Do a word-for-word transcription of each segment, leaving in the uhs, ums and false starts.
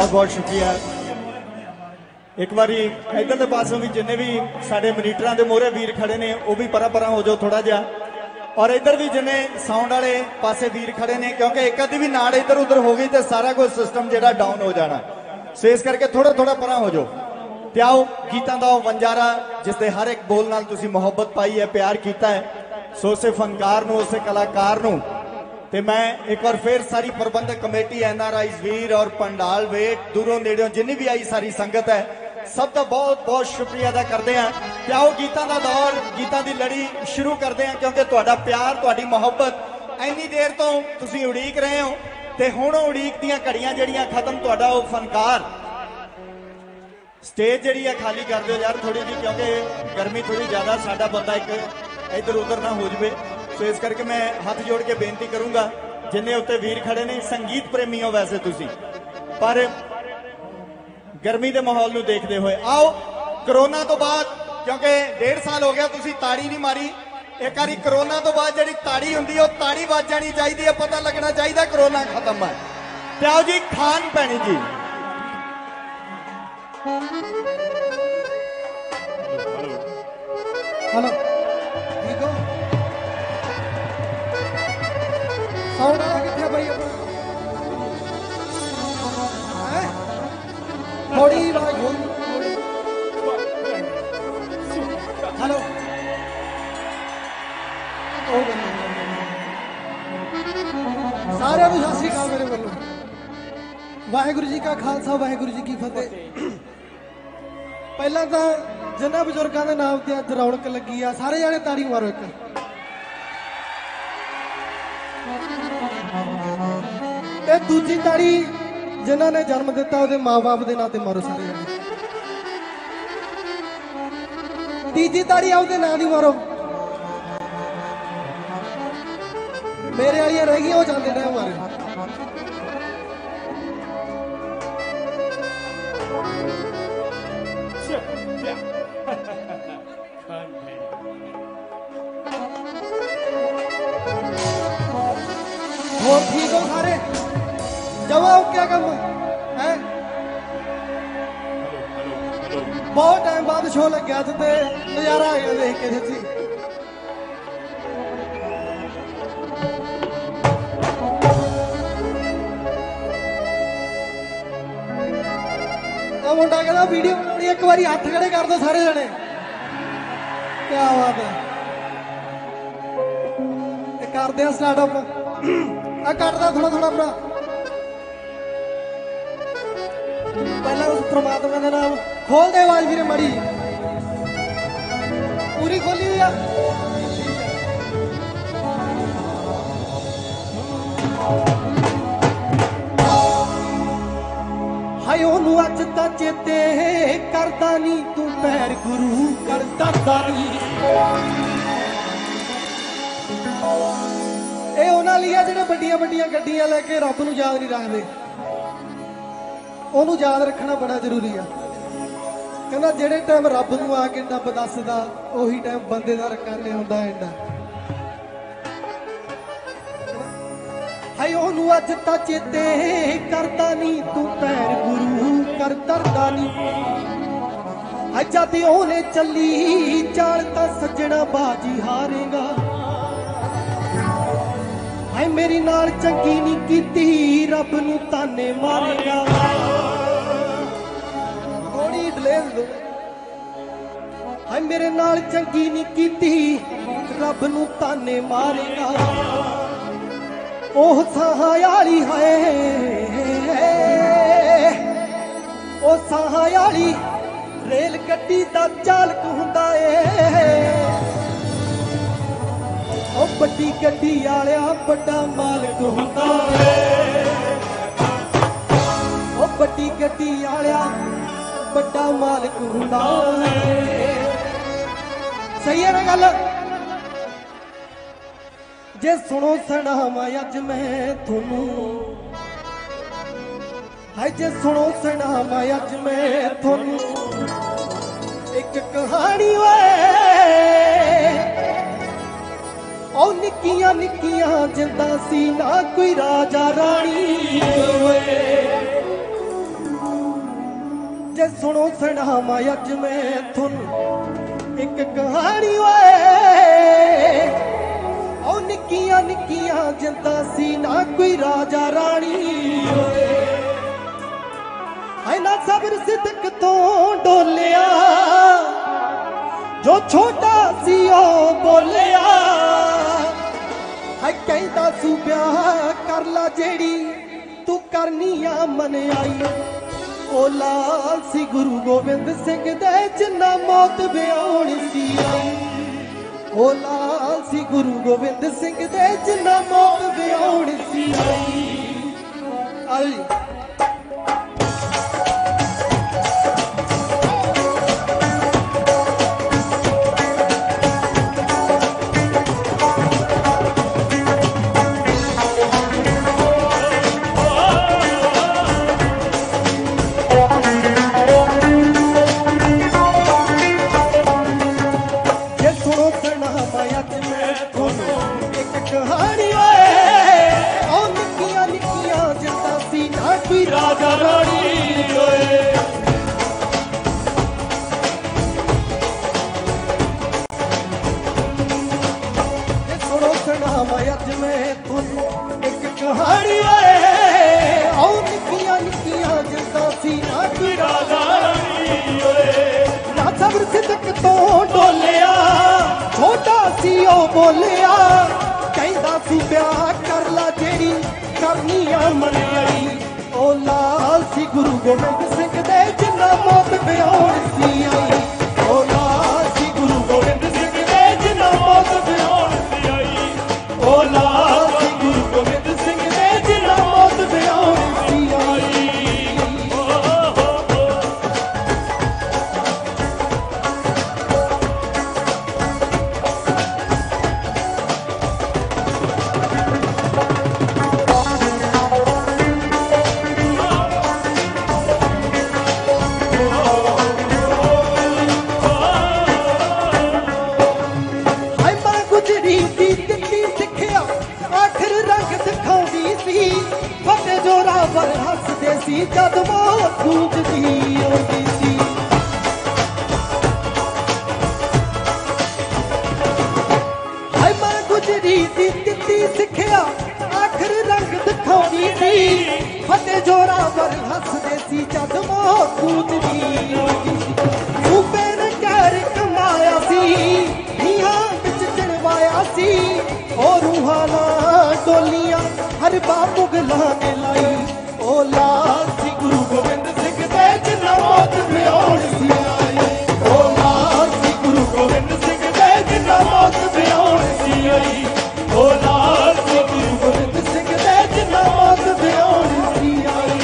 बहुत बहुत शुक्रिया। एक बारी इधरले पासों भी जिन्ने भी साडे मनीटरां दे मोहरे वीर खड़े ने वो भी परा परा हो जाओ थोड़ा जिहा, और इधर भी जिन्ने साउंड वाले पासे वीर खड़े ने, क्योंकि एक अद्धी भी नाड़ इधर उधर हो गई तो सारा कुछ सिस्टम जिहड़ा डाउन हो जाना। सो इस करके थोड़ा थोड़ा परा हो जाओ ते आओ गीतां दा वंजारा जिसदे हर एक बोल नाल तुसीं मुहब्बत पाई है, प्यार कीता है। सो उस फनकार नूं, उस कलाकार नूं ते मैं एक बार फिर सारी प्रबंधक कमेटी, एन आर आई वीर और पंडाल वेट दूरों नेड़ों जिन्नी भी आई सारी संगत है, सब का बहुत बहुत शुक्रिया अदा करते हैं। ते आओ गीतां दा दौर, गीतां दी लड़ी शुरू करते हैं, क्योंकि तुहाडा प्यार, तुहाडी मुहब्बत इन्नी देर तो तुसीं उड़ीक रहे हो ते हुण उड़ीक दीयां घड़ियां जिहड़ियां खत्म। तुहाडा वो फनकार स्टेज जिहड़ी है खाली कर दो यार थोड़ी जी, क्योंकि गर्मी थोड़ी ज्यादा, साडा बंदा एक इधर उधर ना हो जाए। सो इस करके मैं हाथ जोड़ के बेनती करूंगा जिन्ने उत्ते वीर खड़े ने, संगीत प्रेमी हो वैसे तुसीं, पर गर्मी के माहौल नूं देखते हुए आओ कोरोना तो बाद, क्योंकि डेढ़ साल हो गया तुसीं ताड़ी नहीं मारी, एक बारी कोरोना तो बाद जिहड़ी ताड़ी हुंदी है ताड़ी वज जानी चाहिए, पता लगना चाहिए कोरोना खत्म है। ते आओ जी खान भैणी जी। हेलो ठीक हो? साउंड वाला कितने भाई अपना थोड़ी आवाज हो। हेलो सारे सत श्री अकाल मेरे वालों। वाहेगुरु जी का खालसा, वाहेगुरु जी की फतेह। पहला तो जिन्होंने बजुर्गों के नाम से अज रौनक लगी आ, सारे जाने ताड़ी मारो एक। ते दूजी ताड़ी जिन्होंने जन्म दिता वो माँ बाप के नाम से मारो सारे जाने। तीजी ताड़ी आपके नाम की मारो। मेरे वाली रह गई, वो जाते रहे हमारे। और ठीक हो सारे? जवाब क्या कम है? बहुत टाइम बाद शो लग गया तो नजारा आ गया देख के सच्ची। मुंडा कहता वीडियो बनानी, एक बार हाथ खड़े कर दो सारे जने। क्या बात है, करते हैं स्टार्टअप। कटदा थोड़ा थोड़ा अपना पहला उस परमात्मा का नाम खोल दे, आवाज भी मड़ी पूरी खोली हुई है। हाय ओनू अज ता चेते करदा नी, तू पैर गुरु कर दरदा नी। ये उन्हां लिए जिहड़े वड्डियां वड्डियां गड्डियां लैके रब नूं याद नहीं रखते, उहनूं याद रखना बड़ा जरूरी है। कहना जिहड़े टाइम रब नूं आके डब दसदा उही टाइम बंदे दा रकाने हुंदा एंडा। हाय ओनू अज तां चेते करदा नी, तू पैर गुरु कर दरदा नी। अज जद ओने चली चाल तां सज्जणा बाजी हारेगा। हाय मेरी नाल चंगी नहीं कीती, रब नूं ताने मारेगा। थोड़ी डिले दो। हाय मेरे नाल चंगी नहीं कीती, रब नूं ताने मारेगा। ओह साहां वाली है, ओ साहां वाली रेल गड्डी दा चालक हुंदा ए। ओ बड़ी गड्डी आलिया बड़ा मालिक हुंदा है। ओ बड़ी गड्डी आलिया बड़ा मालिक हुंदा है। सही है ना गल? जे सुनो सनामा अज मैं थोनू, हाय जे सुनो सनामा अज मैं थोनू एक कहानी वे। ओ निक्कियां निक्कियां जिंदा सी ना कोई राजा रानी होए। जे सुनो सुनावा अज मैं थोनू एक कहानी ओए ओ निक्कियां निक्कियां जिंदा सी ना कोई राजा रानी ओए है ना सबर सिदक तो डोलिया जो छोटा सी ओ बोलिया है कहता सू ब्याह कर ला जेड़ी तू करनी आ मन आई ओ लाल सी गुरु गोबिंद सिंह दे जिन्ना मौत ब्याहण सी आई ओ लाल सी गुरु गोबिंद सिंह दे जिन्ना मौत ब्याहण सी आई आई बोलिया कहता सू ब्याह कर ला जेड़ी करनी आ मन आई ओ लाल सी गुरु गोबिंद सिंह दे जिन्ना मौत ब्याहण सी आई ओ लाल सी गुरु गोबिंद सिंह दे जिन्ना मौत ब्याहण सी आई ओ लाल सी गुरु गोबिंद सिंह दे जिन्ना मौत ब्याहण सी आई जद मौत गूंजदी होती सी हाय मां गुजरी दी दित्ती सिखिया आखिर रंग दिखाउंदी सी फते जोरा वर हसदे सी जद मौत गूंजदी होती सी सूबे ने कहर कमाया सी नीहां विच चढ़वाया सी ओ रूहाना डोलियां हर बा मुगलां ने लाई ओ लाल सी गुरु गोबिंद सिंह दे जिन्ना मौत ब्याहण सी आई ओ लाल सी गुरु गोबिंद सिंह दे जिन्ना मौत ब्याहण सी आई ओ लाल सी गुरु गोबिंद सिंह दे जिन्ना मौत ब्याहण सी आई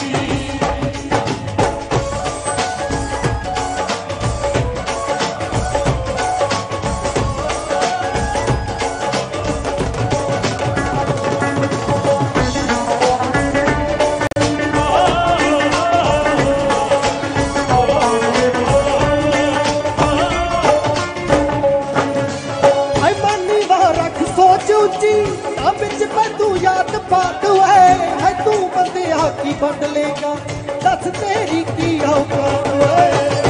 की बदलेगा दस तेरी की औकात है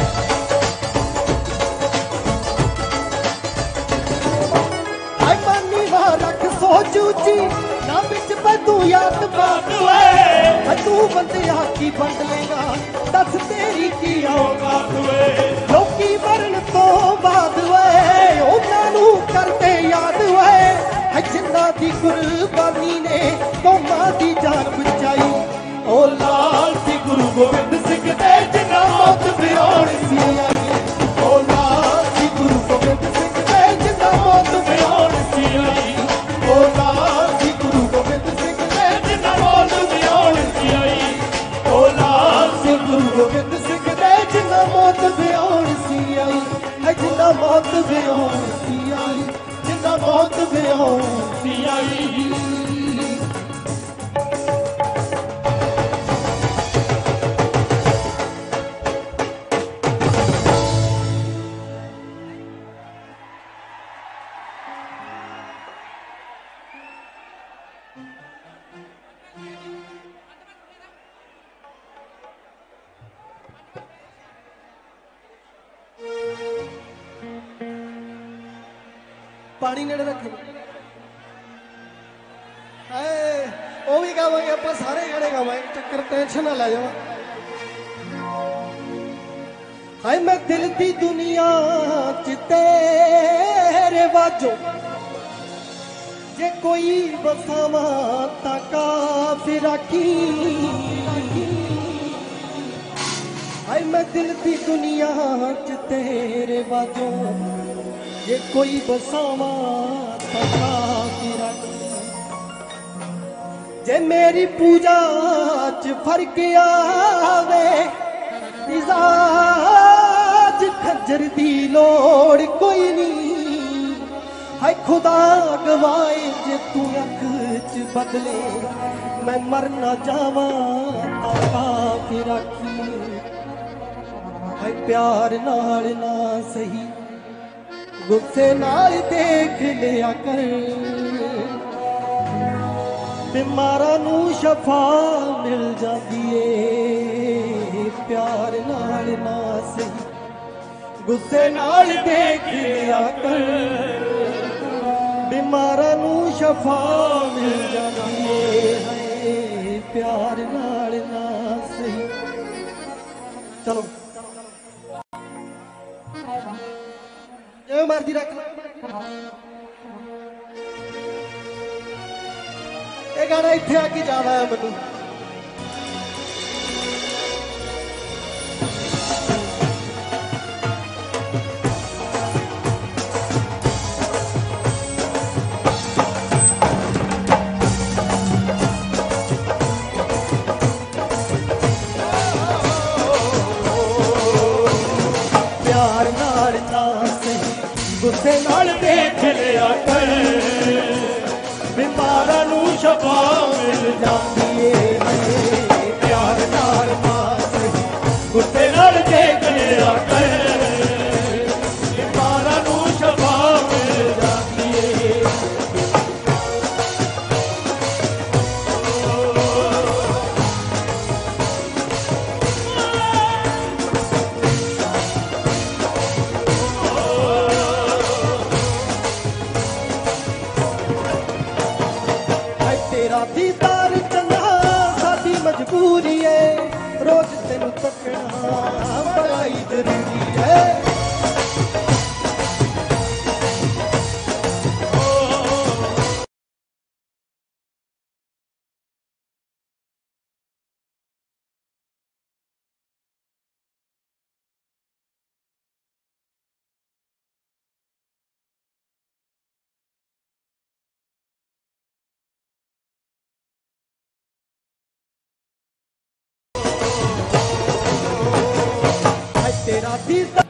आई मानी रख सोच ऊंची ना बिच पे तू याद बात है तू बंदिया की बदलेगा दस तेरी की औकात है लोकी मरण तो बाद है उन्होंने करते याद है जिन्ना दी कुर्बानी ने कौमां दी जान बचाई ओ लाल सी गुरु गोबिंद सिंह दे जिन्ना मौत ब्याहण सी आई ओ लाल सी गुरु गोबिंद सिंह दे जिन्ना मौत ब्याहण सी आई ओ लाल सी गुरु गोबिंद सिंह दे जिन्ना मौत ब्याहण सी आई ओ लाल सी गुरु गोबिंद सिंह दे जिन्ना मौत ब्याहण सी आई है जिन्ना मौत ब्याहण सी आई जिन्ना मौत ब्याहण सी आई पानी नेड़े रखे वो भी गावांगे आप सारे गाने गावांगे चक्कर टेंशन ना ले जाओ। हाय मैं दिल दी दुनिया च तेरे बाजो जे कोई बसावा ता काफिर आखी। हाय मैं दिल दी दुनिया च तेरे बाजो जे कोई बसावा ता काफिर आखी। जे मेरी पूजा च फर्क आवे मिजाज खंजर दी लोड़ कोई नहीं। हाय खुदा गवाए जे तू अख च बदले मैं मर ना जावा काफिर आखी। हाय प्यार नाल ना सही गुस्से नाल देख लिया कर बीमारा नू शफा मिल जाती है। प्यार नाल ना सही गुस्से नाल देख लिया कर बीमारा नू शफा मिल जाती है। प्यार नाल ना सही। चलो जो मर्जी रख ये गाना इत्थे आके जाना है मैनू। प्यार नाल ना सही गुस्से नाल देख लिया कर बीमारा नू शफा मिल जाती है। प्यार नाल ना सही गुस्से नाल देख लिया कर बीमारा नू शफा मिल जाती है। तेरा दीदार चंगा साडी मजबूरी है रोज तेनू तकना बड़ा ही जरूरी है। तेरा दीदार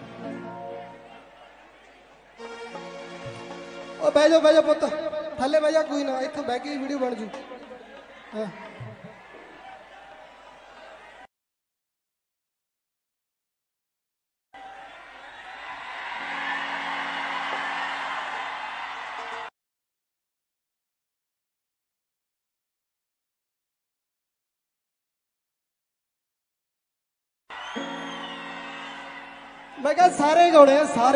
ओ बह जाओ बह जाओ पुत थले बह जा कोई ना इत्थे बह के वीडियो बन जू। हाँ मैं कहा सारे गाने हैं सारे।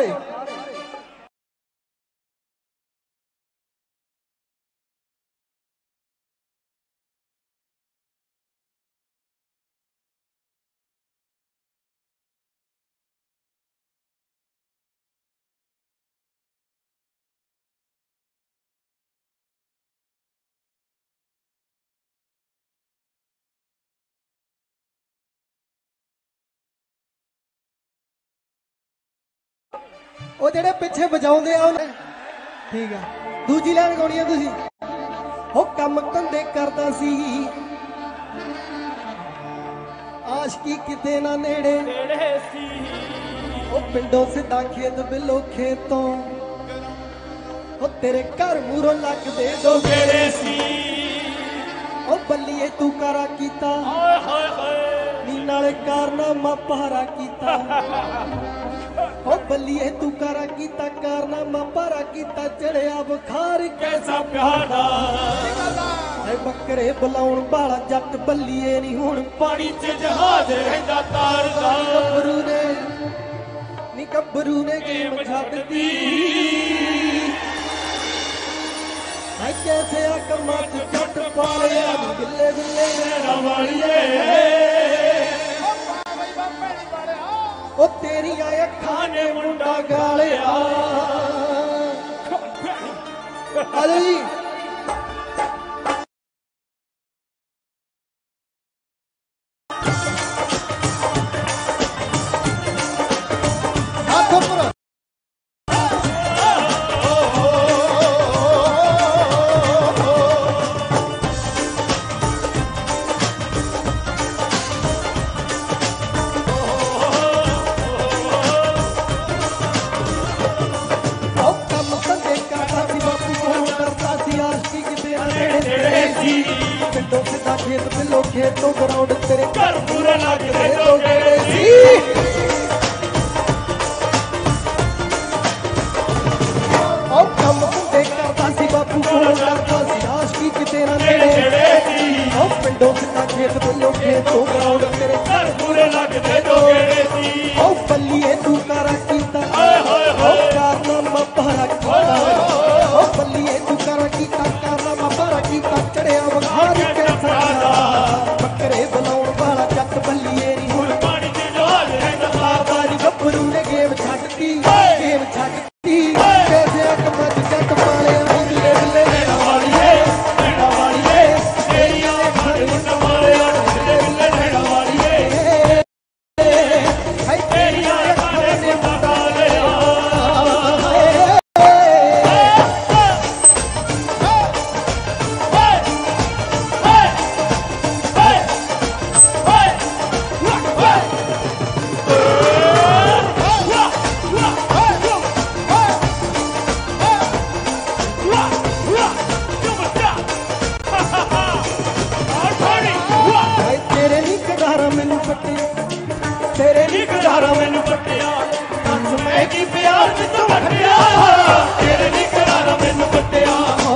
ਉਹ ਜਿਹੜੇ ਪਿੱਛੇ ਵਜਾਉਂਦੇ ਆ ਉਹਨੇ ਠੀਕ ਆ ਦੂਜੀ ਲਾਈਨ ਗਾਉਣੀ ਆ ਤੁਸੀਂ। ਉਹ ਕੰਮ ਧੰਦੇ ਕਰਦਾ ਸੀ ਆਸ਼ਕੀ ਕਿਤੇ ਨਾ ਨੇੜੇ ਨੇੜੇ ਸੀ। ਉਹ ਪਿੰਡੋਂ ਸਿੱਧਾ ਖੇਤ ਬਿੱਲੋ ਖੇਤੋਂ ਉਹ ਤੇਰੇ ਘਰ ਮੂਰੋਂ ਲੱਗਦੇ ਦੋ ਗੇੜੇ ਸੀ। ਉਹ ਬੱਲੀਏ ਤੂੰ ਕਾਰਾ ਕੀਤਾ ਹਾਏ ਹਾਏ ਹਾਏ ਨੀ ਨਾਲੇ ਕਾਰਨਾਮਾ ਭਾਰਾ ਕੀਤਾ। ओ बलिए तू कारा कीता कारनामा पारा कीता चढ़िया बुखार कैसा प्यारा। बकरे बुलाउण बाला जट बलिए नी हुण पानी च जहाज रहिंदा तारदा। गब्बरू ने नी गब्बरू ने गेम छड्ड दी बिल्ले नैना वालिए ओ तेरिया अखां ने मुंडा गालिया आलो जी खेत बिलो खेतों ग्राउंड तेरे घर पूरा लगते तो गए सी और कम कुंडे करता सी बापू को करता सी आशिकी कि तेरा नेड़े सी और पिंडों का खेत बिलो खेतों ग्राउंड तेरे घर पूरे लगते तो गए सी और बल्लिए तू करा कीता और कारनामा भरा कीता और बल्लिए तू करा कीता कारनामा भरा कीता चढ़िया वखारी के बकरे बनाउण वाला जट बल्लिए नी हुण पानी ते जहाज रहिंदा बारी गब्बरू ने गेम छड्डती गेम छड्डती कैसे अकमत जट पाले बिल्ले बिल्ले नैना वालिए नैना वालिए तेरिया घर मुंडा वाले बिल्ले बिल्ले नैना वालिए हाय तेरिया घर ने मुंडा वाले तेरे नी करारा मैनू पट्टिया दस मैं की प्यार में तो वटिया तेरे नी करारा मैनू पट्टिया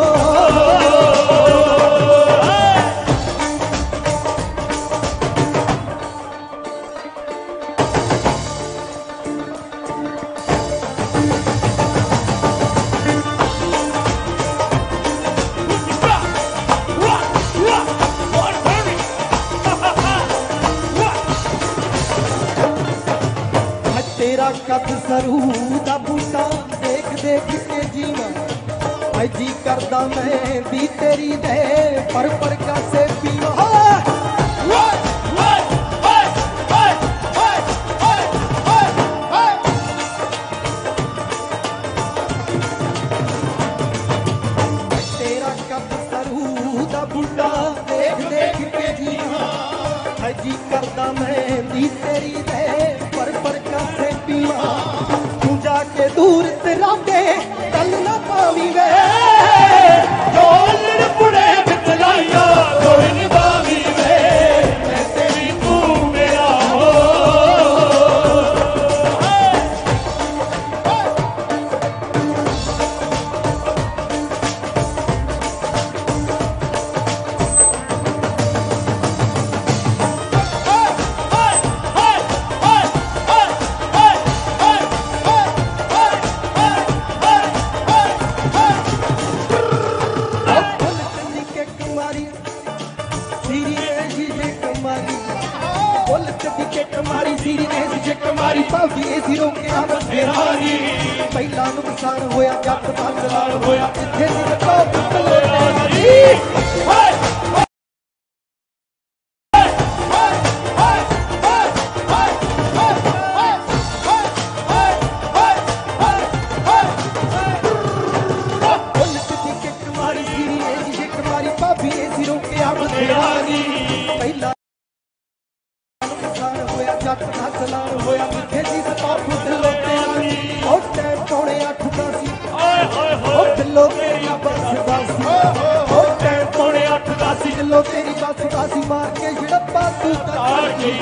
तेरा कद सरू दा बूटा देख देख के जीवा भाई जी करदा मैं भी तेरी दे पर पर का से पीवा तेरा कद सरू दा बूटा देख देख के जीवा भाई जी करदा मैं भी तेरी दे पर पर का से पीवा तू जाके दूर तेरा दे गल ना पावी वे डोलड़ पुड़े बितलाइया कोई निभावी वे मैं तेरी तू मेरा हो कमारी सीरी ने जे कमारी पावी ए सिरों के आ बसेरानी पहला नुकसान होया जट दा चलान होया इथे सिर तो पुतलो तेरी हाय कमारी सीरी ने जे कमारी पावी ए सिरों के आ बसेरानी पहला जट दा चलान होया इथे सिर तो पुतलो तेरी ओ टैम पौने आठ दा सी ओए होए होए दिलो तेरी बस दा सी ओ टैम पौने आठ दा सी दिलो तेरी बस दा सी मार के झड़प्पा तू तार की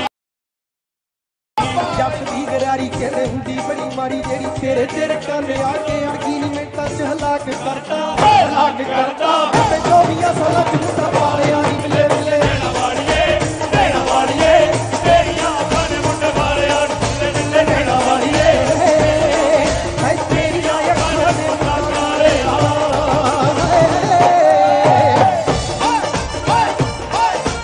जट दी गरारी कहंदे हुंदी बड़ी मारी जेड़ी तेरे तेरे काने आके अड़गी नी मिंटां च हलाक करता हलाक करता ते जो भी साला च मुंडा पालिया नी मिले मिले नैना वालिए नैना वालिए तेरिया खाने मुंडा पालिया मिले मिले नैना वालिए हाय तेरिया अखां ने मुंडा पालिया हाय हाय हाय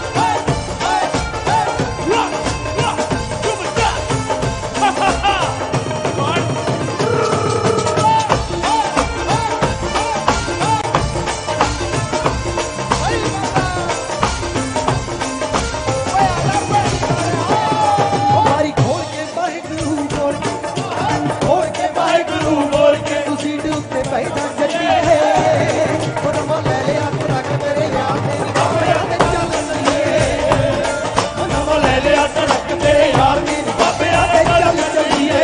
बैठा जल्दी है नवा ले लिया ट्रक तेरे यार मेरी बाबे आते चल चलिए नवा ले लिया ट्रक तेरे यार मेरी बाबे आते चल चलिए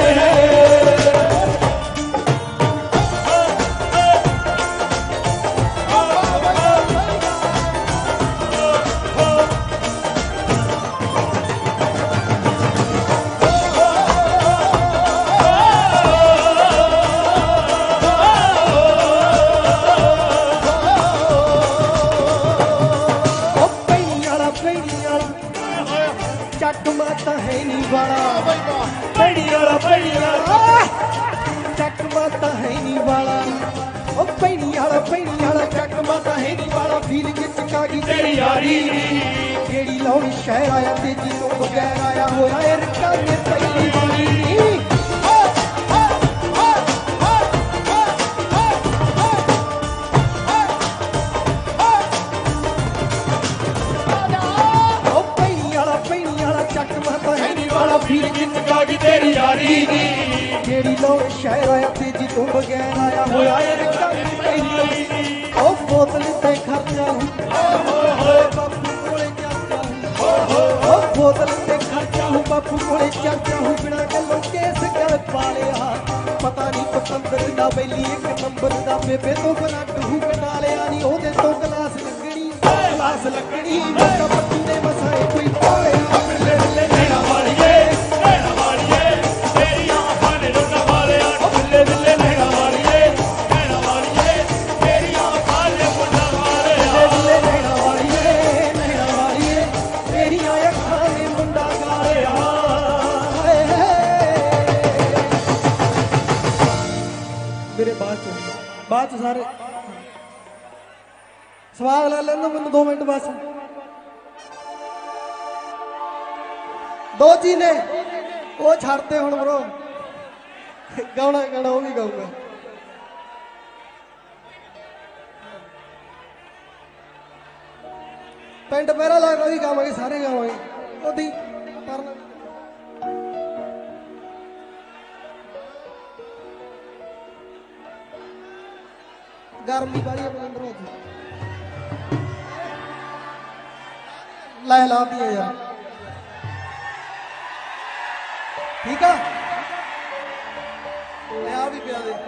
चक माता है नी वाला बड़ी वाला बड़ी वाला चक माता है नी वाला ओ पैनी वाला पैनी वाला चक माता है नी वाला फीलिंग चका गई तेरी यारी केड़ी लाउनी शहर आया ते जी तो बगैर आया होया ए रक्का ने पहली वाली तेरी यारी जेड़ी लोग शहर आया तेजी तो बगैर आया होया ओ बोतल ते खर्चा बापू कोले चाचा ओ बोतल ते खर्चा हूँ बापू कोले चाचा हूँ बिना गलों केस कर पा लिया पता नहीं पतंदर दा बैली एक नंबर दा बेबे तो बना टू कटा लिया नहीं ओदे तो क्लास लगनी क्लास लगनी मेरा पत्तू ने मसाए कोई पाले ले ले लेना वाली बात सारे सवाल ले लेना मैं दो मिनट बस दो जी ने वो छाड़ते हूँ ब्रो गाना गाना वो भी गाऊंगा पेंट पैरा लगना भी गावांगे सारे गावांगे ओदी करना गर्मी वाली अपने अंदर होती लहला दिए यार ठीक है मैं भी पिया दे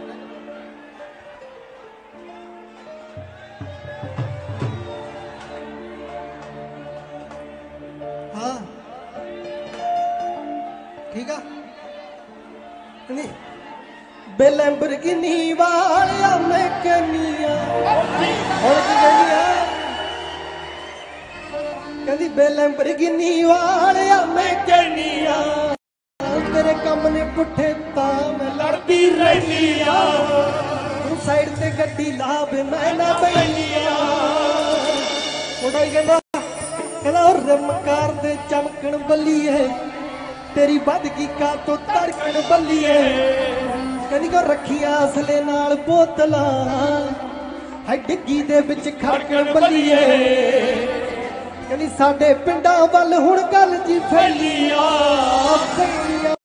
हाँ ठीक है नहीं बेलैम्बोर्गिनी वालिया मैं कनिया और की कनिया कहती बेलैम्बोर्गिनी वालिया मैं कनिया तेरे कम ने पुठे ता मैं लड़ती रहनिया तू साइड ते गड्डी ला बे मैं ना बैनिया उड़ा कहंदा कहंदा रिम कार दे चमकण बल्ली है तेरी बदगी का तो धड़कन बल्ली है कहनी को रखिया असले नाल बोतलां है डिग्गी दे विच खड़कण बल्लीए कहनी साडे पिंडां वल हुण गल जी फैलिया फैलिया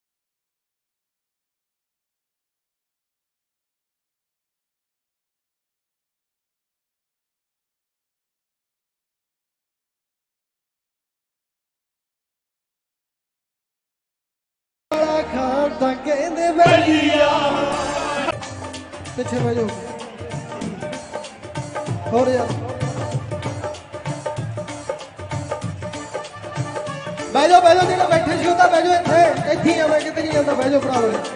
कहते बैलिया पीछे बजो और यार बैजो बैजो जेड़ा बैठे सी होता बैजो इत्थे इत्थे आ मैं किते नहीं जांदा बैजो भरावे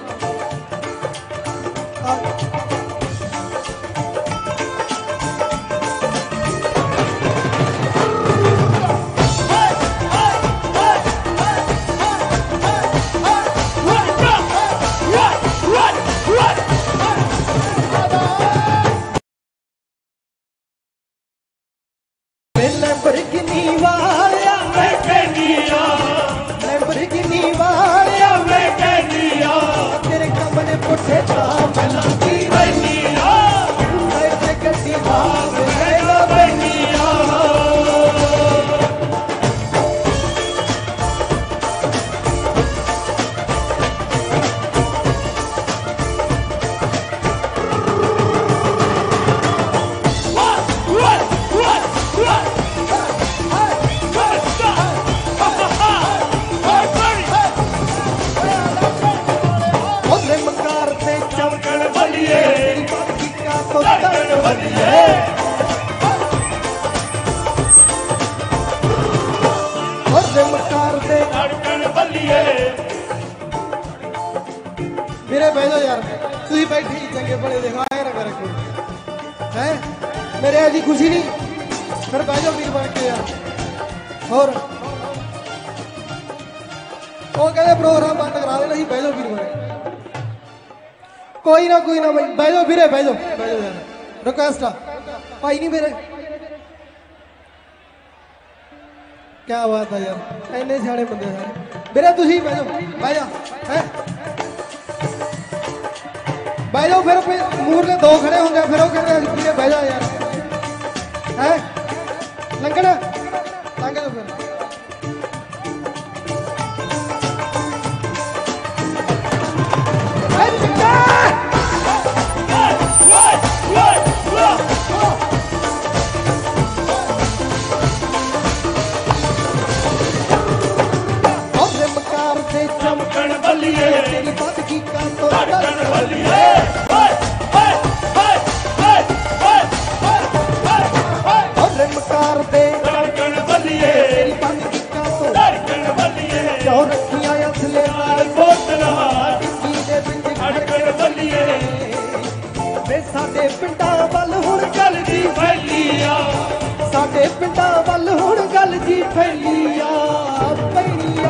लैम्बोर्गिनी वालिया मैं कहनिया लैम्बोर्गिनी वालिया मैं कहनिया तेरे कम ने पुठे ता मैं लड़ती रहनी है मेरे ऐसी खुशी नहीं फिर बह जाओ वीर बन के यार और वो कहते प्रोग्राम बंद करा देना ही बह जाओ वीर बन कोई ना कोई ना भाई बह जाओ वीरे बह जाओ बह जाओ यार रिक्वेस्ट आ भाई नहीं मेरे क्या बात है यार इन्ने सियाने बंदे सारे मेरे तुम बह जाओ बह जा है बह जाओ फिर मूर के दो खड़े होंगे फिर वो कहते वीरे बह जा यार है लंघना लंघ जाओ फिर चमकन बलिए तेरी बात की का तो धड़कन बलिए मकार दे धड़कन बलिए तेरी बात की का तो धड़कन बलिए क्यों रखिया असले लाल बोतला किसी दे बिंद धड़कन बलिए वे साडे पिंडां वल हुण गल दी फैलिया साडे पिंडां वल हुण गल जी फैलिया पैणिया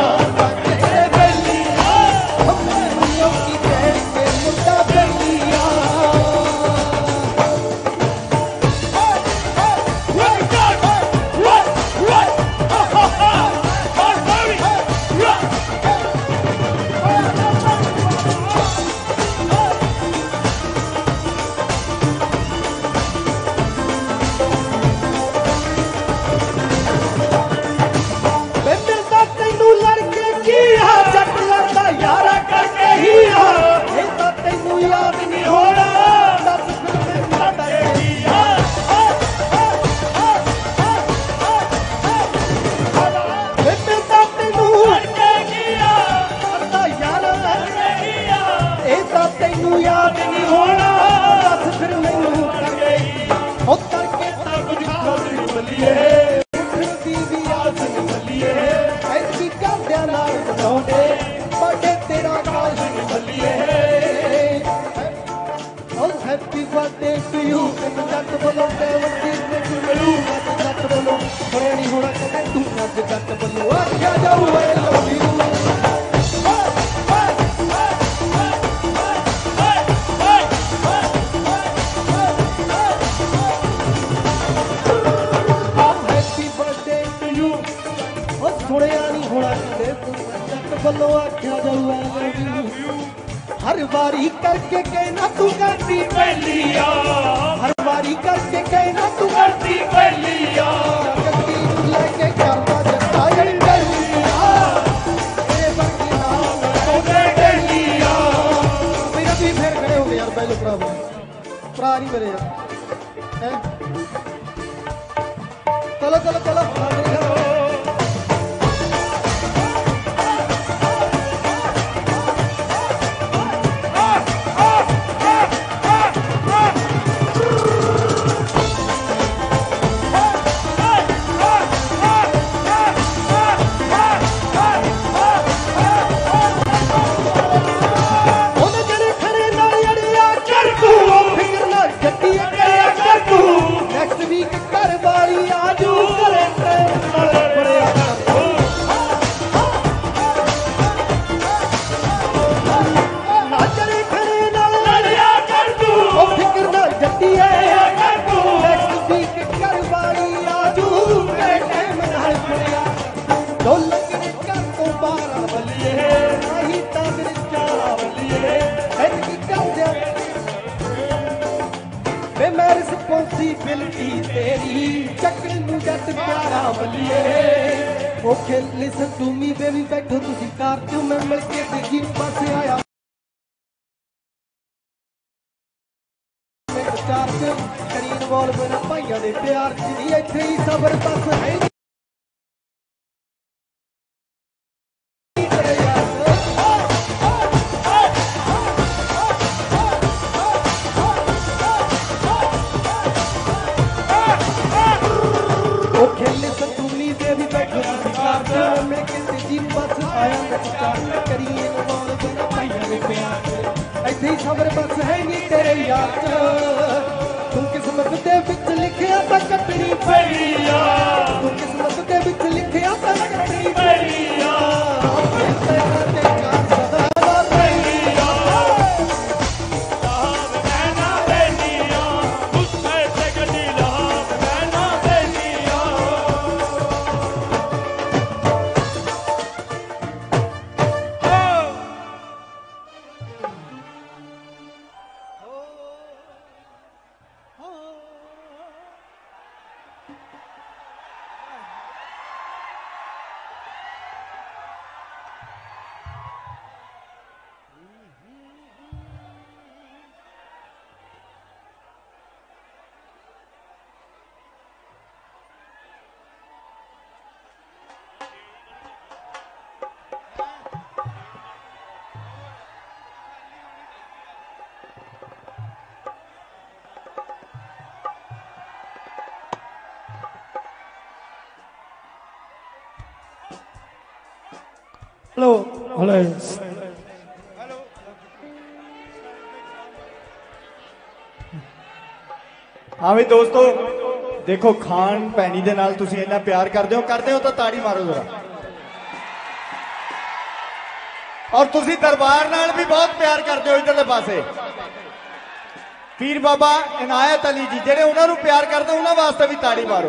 हर बारी करके कहना तू करती फैलिया हर बारी करके कहना तू करती फैलिया गद्दी लेके करता जता डलिया तेरे वर्गी नाम तो डलिया मेरा भी फिर खड़े हो गए यार पहले भरा भरा नहीं मेरे यार हैं चलो चलो चलो रिस्पॉन्सिबिलिटी तेरी चक्कर नू जट प्यारा बलिए okay listen to me baby बैठो तुसी कार ते मैं मिल के ते जीप पासे आया मैं चार से करी इन्वॉल्व ना भाइयां दे प्यार च नहीं इत्थे ही सबर बस है खबर बस है नहीं तेरे प्यार च तू किस्मत दे विच लिखिया तां कटनी पैनी आ तू किस्मत दे विच लिखिया तां कटनी पैनी आ हेलो हेलो हाँ भी दोस्तों देखो खान भैनी दे नाल तुसी इन्ना प्यार करदे हो करदे हो तो ताड़ी मारो जरा और तुसी दरबार नाल भी बहुत प्यार करदे हो इधरले पासे पीर बाबा इनायत अली जी जेडे उन्होंने प्यार करते उन्होंने वास्ते भी ताड़ी मारो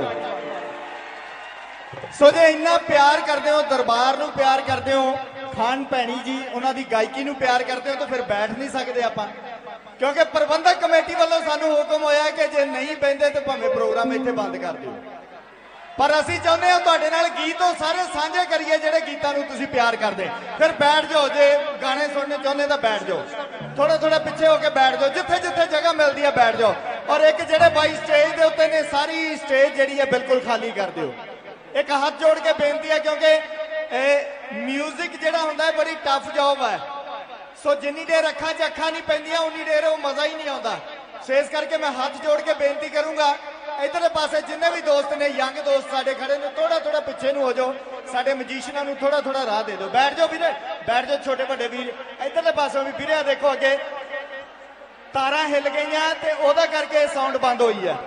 सो जे इन्ना प्यार करते हो दरबार नू प्यार करते हो खान भैनी जी उन्होंने गायकी नू प्यार करते हो तो फिर बैठ नहीं सकते आपां क्योंकि प्रबंधक कमेटी वालों सानू हुक्म होया कि जे नहीं बहिंदे तो भावें प्रोग्राम इत्थे बंद कर दिओ पर असीं चाहुंदे हां तुहाडे नाल गीत ओ सारे साझे करिए जिहड़े गीतां नू तुसीं प्यार करदे फिर बैठ जाओ जे गाने सुनने चाहुंदे तां बैठ जाओ थोड़ा थोड़ा पिछे होके बैठ जाओ जिथे जिथे जगह मिलती है बैठ जाओ और एक जिहड़े बाई स्टेज दे उत्ते ने सारी स्टेज जिहड़ी है बिल्कुल खाली कर दिओ एक हाथ जोड़ के बेनती है क्योंकि म्यूजिक जिहड़ा हुंदा है बड़ी टफ जॉब है सो जिन्नी देर अखा च अखा नहीं पैंदियां उन्नी देर वो मजा ही नहीं आता सो इस करके मैं हाथ जोड़ के बेनती करूंगा इधरले पासे जिन्ने भी दोस्त ने यंग दोस्त साडे खड़े ने थोड़ा थोड़ा पिछे नू हो जाओ साडे मजीशियनां नू थोड़ा थोड़ा राह दे दो बैठ जाओ वीरे बैठ जाओ छोटे बड़े वीर इधरले पासों भी वीरे देखो अगे तारा हिल गई ते ओदा करके साउंड बंद हुई है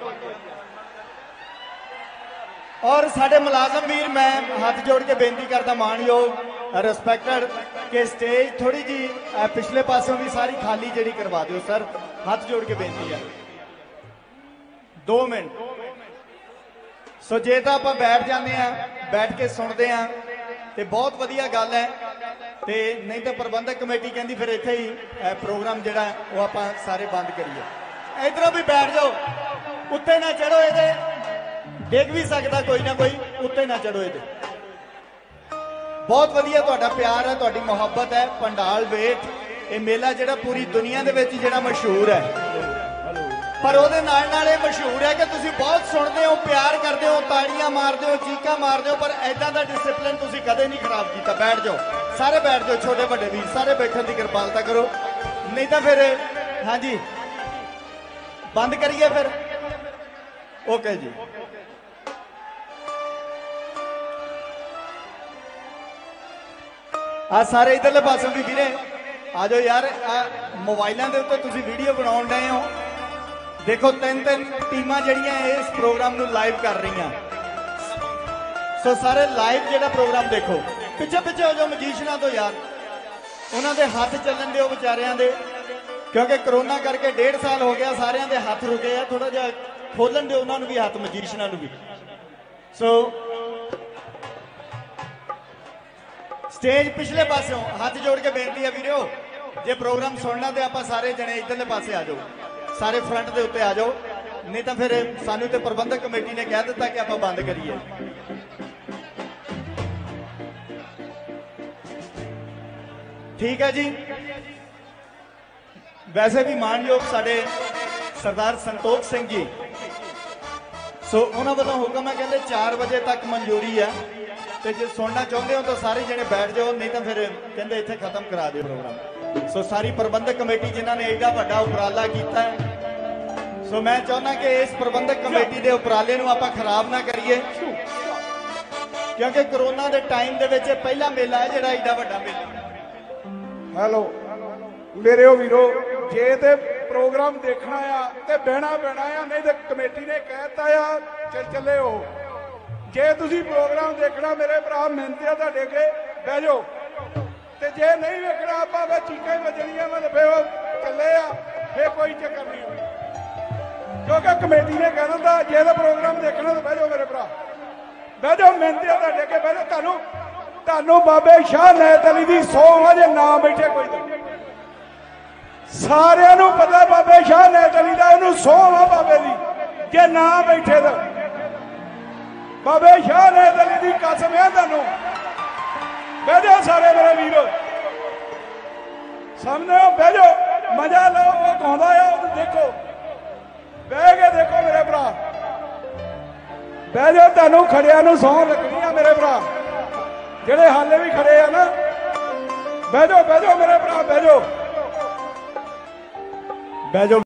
और साडे मुलाजम वीर मैं हाथ जोड़ के बेनती करता मानयोग रिस्पैक्टेड के स्टेज थोड़ी जी पिछले पासों भी सारी खाली जी करवा दो सर हाथ जोड़ के बेनती है दो मिनट सो जे तो आप बैठ जाते हैं बैठ के सुनते हैं तो बहुत वधिया गल है तो नहीं तो प्रबंधक कमेटी कहती फिर इत्थे ही प्रोग्राम जिहड़ा वो आप सारे बंद करिए इधरों भी बैठ जाओ उत्ते ना चढ़ो ये डिग भी सकता कोई ना कोई उत्ते ना चढ़ो ये बहुत वधिया तुहाडा प्यार है तुहाडी मुहब्बत है पंडाल वेट ये मेला जिहड़ा पूरी दुनिया दे विच जिहड़ा मशहूर है पर ਉਹਦੇ ਨਾਲ ਨਾਲ ਇਹ ਮਸ਼ਹੂਰ ਹੈ ਕਿ ਤੁਸੀਂ ਬਹੁਤ ਸੁਣਦੇ ਹੋ ਪਿਆਰ ਕਰਦੇ ਹੋ ਤਾੜੀਆਂ ਮਾਰਦੇ ਹੋ ਚੀਕਾਂ ਮਾਰਦੇ ਹੋ ਪਰ ਐਦਾਂ ਦਾ ਡਿਸਪਲਿਨ ਤੁਸੀਂ ਕਦੇ ਨਹੀਂ ਖਰਾਬ ਕੀਤਾ ਬੈਠ ਜਾਓ ਸਾਰੇ ਬੈਠ ਜਾਓ ਛੋਟੇ ਵੱਡੇ ਵੀਰ ਸਾਰੇ ਬੈਠਣ ਦੀ ਕਿਰਪਾਲਤਾ ਕਰੋ ਨਹੀਂ ਤਾਂ ਫਿਰ ਹਾਂਜੀ ਬੰਦ ਕਰੀਏ ਫਿਰ ਓਕੇ ਜੀ ਆ ਸਾਰੇ ਇਧਰਲੇ ਪਾਸੋਂ ਵੀ ਵੀਰੇ ਆ ਜਾਓ ਯਾਰ ਮੋਬਾਈਲਾਂ ਦੇ ਉੱਤੇ ਤੁਸੀਂ ਵੀਡੀਓ ਬਣਾਉਣ ਡਏ ਹੋ देखो तीन तीन टीमां जड़ियां इस प्रोग्राम नू लाइव कर रही सो सारे लाइव जेड़ा प्रोग्राम देखो पिछे पिछे हो जाओ मजीशना तो यार उन्होंने हाथ चलन दो बेचारियां दे क्योंकि करोना करके डेढ़ साल हो गया सारे दे हाथ रुके है थोड़ा जा खोलन दो उन्होंने भी हाथ मजीशना भी सो स्टेज पिछले पासों हाथ जोड़ के बेनती है वीडियो जे प्रोग्राम सुनना तो आप सारे जने इधरले पासे आ जाओ सारे फ्रंट के उत्ते आ जाओ नहीं तो फिर सानू तो प्रबंधक कमेटी ने कह दिता कि आप बंद करिए ठीक है जी वैसे भी मानयोग साडे सरदार संतोख सिंह जी सो उन्होंने वालों हुक्म है कहते चार बजे तक मंजूरी है तो जो सुनना चाहते हो तो सारे जने बैठ जाओ नहीं तो फिर कहते इत्थे खत्म करा दो प्रोग्राम सो सारी प्रबंधक कमेटी जिन्होंने एडा वड्डा उपराला किया है सो मैं चाहना कि इस प्रबंधक कमेटी के उपराले नूं आपां खराब ना करिए क्योंकि कोरोना के टाइम दे विच पहला मेला है जिहड़ा एडा वड्डा मेला हेलो मेरे वीरो जे ते प्रोग्राम देखना आ तो बहना पैना आ, नहीं तो कमेटी ने कहता आ चल चले हो। जे तुसी प्रोग्राम देखना मेरे भरा मिहनत है तुहाडे अगे बह जाओ, ते जे नहीं वेखना आपां वे चीकां ही वजणियां वा ते फिर चले आ, फिर कोई चक्कर नहीं होना, क्योंकि कमेटी ने कह दिता जे तो प्रोग्राम देखना तो बह जाओ मेरे भरा, बह जाओ मिहनत है तुहाडे अगे बह जाओ। तुहानूं तुहानूं बाबे शाह नैत अली दी सौ अजे ना बैठे कोई तो सारिਆਂ ਨੂੰ पता बाबे शाह नैत अली दा उन्होंने सौ आ बाबे दी जे ना बैठे तो बाबे शाह नैत अली दी कसम है तुहानूं। बह जाओ सारे मेरे वीरो, सामने बह जाओ, मजा लो, वो गाँदा है उन्हें देखो, बह के देखो मेरे भरा, बह जाओ। तुहानूं खड़िया नूं सौं लगनी है मेरे भरा, जेड़े हाले भी खड़े हैं ना, बह जाओ बह जाओ मेरे भरा, बह जाओ बह जाओ।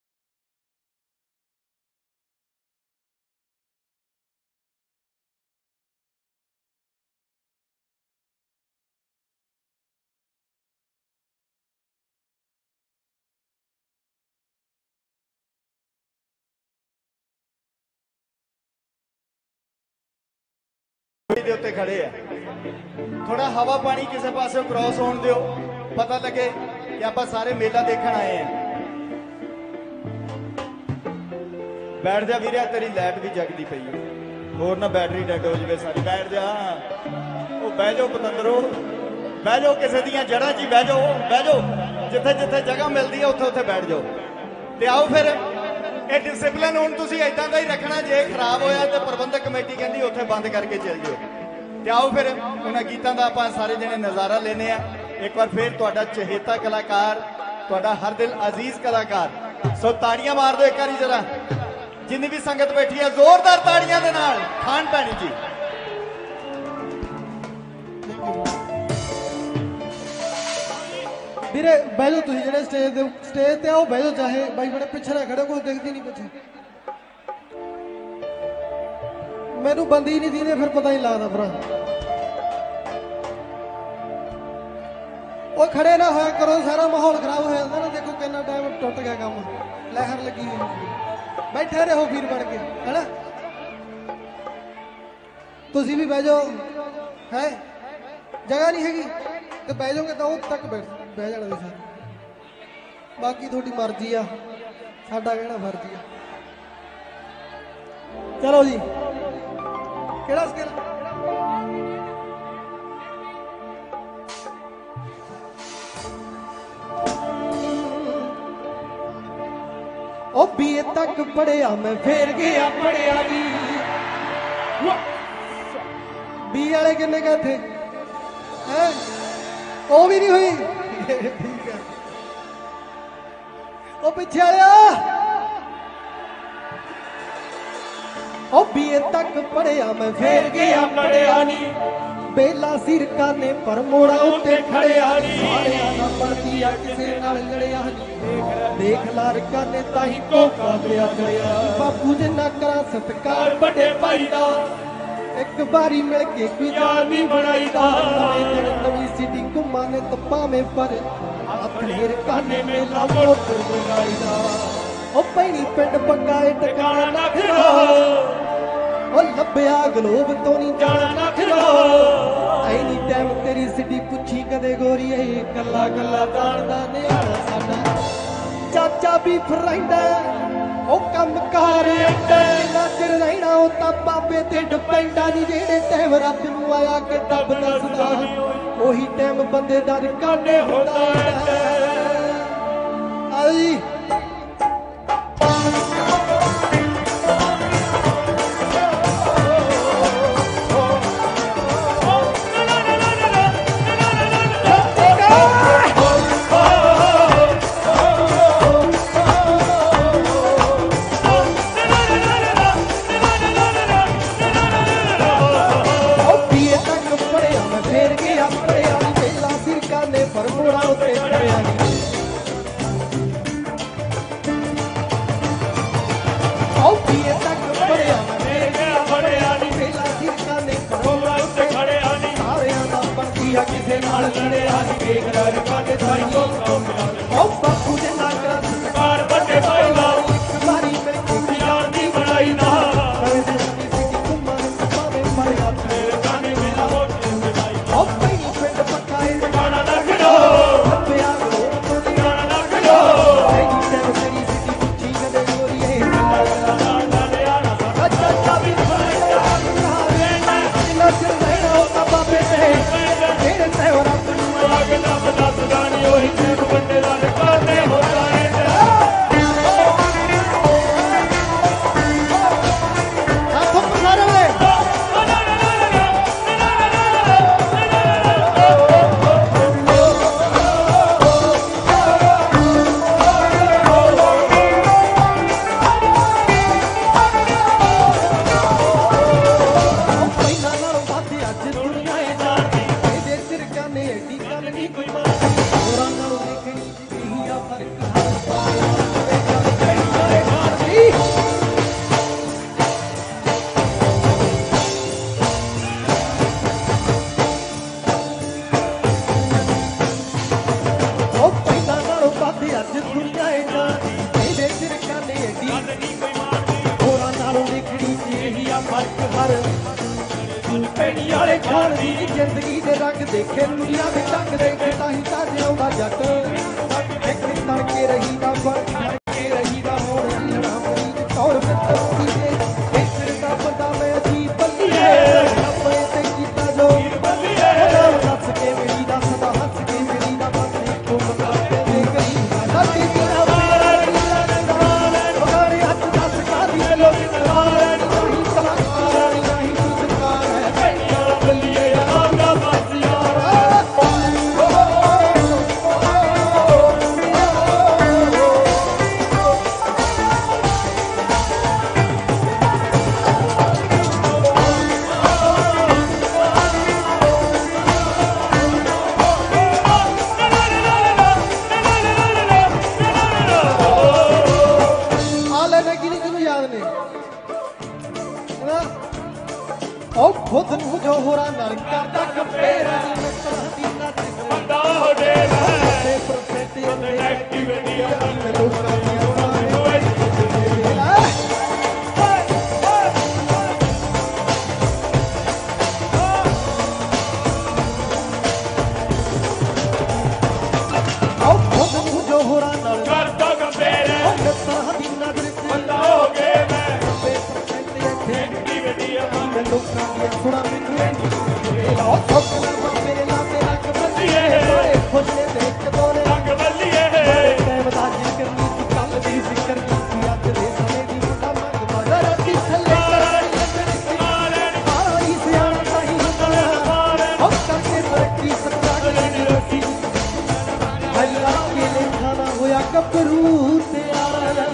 उत्ते खड़े है, थोड़ा हवा पानी किसी पास क्रॉस होने दियो, पता लगे कि आप सारे मेला देखने आए हैं। बैठ जा वीरिया, तेरी लाइट भी जगदी पई है, होर ना बैटरी डेड हो जाए सारी। बैठ जा, वो बह जाओ पतंदरो, बह जाओ, किसी दियां जड़ां च बह जाओ, बह जाओ, जिथे जिथे जगह मिलती है उत्थे उत्थे बैठ जाओ। ते आओ फिर ये डिसिपलिन हुण तुसीं इदां दा ही रखना, जे खराब होया तो प्रबंधक कमेटी कहंदी उत्थे बंद करके चल जाओ। ते आओ फिर उन्हां गीतां दा आपां सारे जने नज़ारा लेने आ। एक बार फिर तुहाडा चहेता कलाकार, तुहाडा हर दिल अजीज कलाकार, सो ताड़ियां मार दो एक बारी जरा, जिन्नी भी संगत बैठी है जोरदार ताड़ियां दे नाल। खान भैणी जी ਵੀਰੇ ਬਹਿ ਜਾਓ, ਤੁਸੀਂ ਜਿਹੜੇ ਸਟੇਜ ਦੇ ਸਟੇਜ ਤੇ ਆਓ ਬਹਿ ਜਾਓ, ਚਾਹੇ ਬਾਈ ਬੜੇ ਪਿੱਛੇ ਨਾ ਖੜੇ, ਕੋਈ ਦਿਖਦੀ ਨਹੀਂ ਪਿੱਛੇ, ਮੈਨੂੰ ਬੰਦੀ ਨਹੀਂ ਦੀਦੇ ਫਿਰ ਪਤਾ ਨਹੀਂ ਲੱਗਦਾ ਭਰਾ। ਉਹ ਖੜੇ ਨਾ ਹੋਇਆ ਕਰੋ, ਸਾਰਾ ਮਾਹੌਲ ਖਰਾਬ ਹੋ ਜਾਂਦਾ ਨਾ। ਦੇਖੋ ਕਿੰਨਾ ਟਾਈਮ ਟੁੱਟ ਗਿਆ ਕੰਮ, ਲਹਿਰ ਲੱਗੀ ਹੋਈ, ਬੈਠੇ ਰਹੋ ਵੀਰ ਬਣ ਕੇ, ਹੈਨਾ। ਤੁਸੀਂ ਵੀ ਬਹਿ ਜਾਓ, ਹੈ ਜਗ੍ਹਾ ਨਹੀਂ ਹੈਗੀ ਤੇ ਬਹਿ ਜਾਓਗੇ ਤਾਂ ਉਹ ਤੱਕ ਬੈਠ ਬਹਿ ਜਾਣਾ ਤੁਸੀਂ, ਬਾਕੀ ਤੁਹਾਡੀ ਮਰਜ਼ੀ ਆ, ਸਾਡਾ ਕਹਿਣਾ ਫਰਜ਼ੀ ਆ। ਚਲੋ ਜੀ, ਕਿਹੜਾ ਸਕੇਲ ਉਹ ਬੀਏ ਤੱਕ ਪੜਿਆ ਮੈਂ ਫੇਰ ਗਿਆ ਪੜਿਆ ਵੀ, ਬੀ ਵਾਲੇ ਕਿੰਨੇ ਕਹਤੇ ਹੈ, ਉਹ ਵੀ ਨਹੀਂ ਹੋਈ, ਠੀਕ ਹੈ। ਉਹ ਪਿੱਛੇ ਵਾਲਿਆ, ਉਹ ਬੀਏ ਤੱਕ ਪੜਿਆ ਮੈਂ ਫੇਰ ਗਿਆ ਪੜਿਆ ਨਹੀਂ, बेला सिर काने पर मोड़ा उत्ते खड़िया नी, सारियां नाल पड़दी आ किसे नाल लड़िया नी, देख लार काने ताही कोका पिया चढ़िया, बापू जिन्ना करा सत्कार बड़े भाई दा, एक बारी मिल के कोई यार नहीं बनाईदा, नवी सिटी घुमा ने तप्पा में पर अपनेर काने मेला मोटर बनाईदा, ओ पैनी पिंड पक्का ए टकाना ना फिरो, ओ लभया गलोब तो नहीं जाना ना फिरो, एनी टाइम तेरी सिटी पुछी कदे गोरी है, कला कला जानदा नियाणा साडा चाचा भी फराइंदा, ओ कम कार अड्डा नाचर रहना ओ तां बाबे ते डिपेंडा नी, जेड़े टाइम रब नूं आया के दब दसदा, ओही टाइम बंदे दा रिकार्डे होंदा आई। पर मोड़ा उत्ते खड़िया नी, ਪਛਾਣ ਦੀ ਜ਼ਿੰਦਗੀ ਦੇ ਰੰਗ ਦੇਖੇ ਦੁਨੀਆ ਦੇ ਢੰਗ ਦੇਖੇ ਤਾਂ ਹੀ ਤਾਂ ਜਿਉਂਦਾ ਜੱਟ ਇੱਕ ਤੜਕੇ ਰਹੀ ਦਾ ਤੜਕੇ ਰਹੀ ਦਾ ਹੋਣ ਲੜਾ ਮਰੀ ਤੌਰ ਮਿੱਤਰ ਦੀ ਇਸ ਦਾ ਬੰਦਾ ਮੈਂ ਜੀ ਬੱਲੀਏ ਆਪਣੇ ਤੇ ਕੀਤਾ ਜੋ ਬੱਲੀਏ ਹੱਸ ਕੇ ਮੇਰੀ ਦਾ ਸਦਾ ਹੱਸ ਕੇ ਮੇਰੀ ਦਾ ਬੰਦੇ ਕੋ ਮਕਾਤੇ ਦੇ ਗਈ ਸਾਡੀ ਤੇਰਾ ਪਿਆਰ ਗਾਣੇ ਹੱਥ ਦੱਸ ਕਾਦੀ ਲੋਕ ਨਾਲੇ ਨਹੀਂ ਕਲਾਕਾਰ ਨਹੀਂ ਸੁਸਕਾਰ ਹੈ ਭਈਆ ਬੱਲੀਏ ਆਉਂਦਾ ਬਾਜ਼ੀਆ खुद नूं जो होरां नाल करदा कंपेयर मैं चाहदी ना बंदा हो डेरा ते प्रोफेट एक्टिविटी मैं लोकां दी आओ खुद नूं जो होरां नाल करदा कंपेयर मैं चाहदी ना बंदा हो गए मैं ते प्रोफेट एक्टिविटी मैं लोकां दी सुना मैनू लाओ थोक मेरे लाते रंग बल्लीए बड़े खुश ने देख दोने रंग बल्लीए बड़े टाइम दा जिक्र नी सी कल दी जिक्र नी सी अज दे समय दी मुंडा मंग मगर राती थल्ले मारी सियाणा ताही हुंदा हो करके तरक्की सच्चा गली रसी अल्लाह के लेखा ना होया कबरू ते आया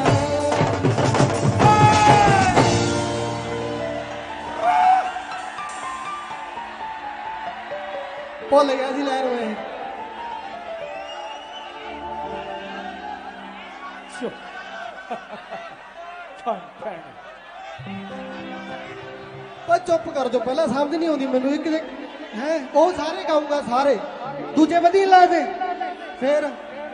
भुल गया सी लहर में चुप कर जो पहला समझ नहीं आती मैनू एक है वो सारे गाऊंगा सारे दूजे वधिया लगदे फिर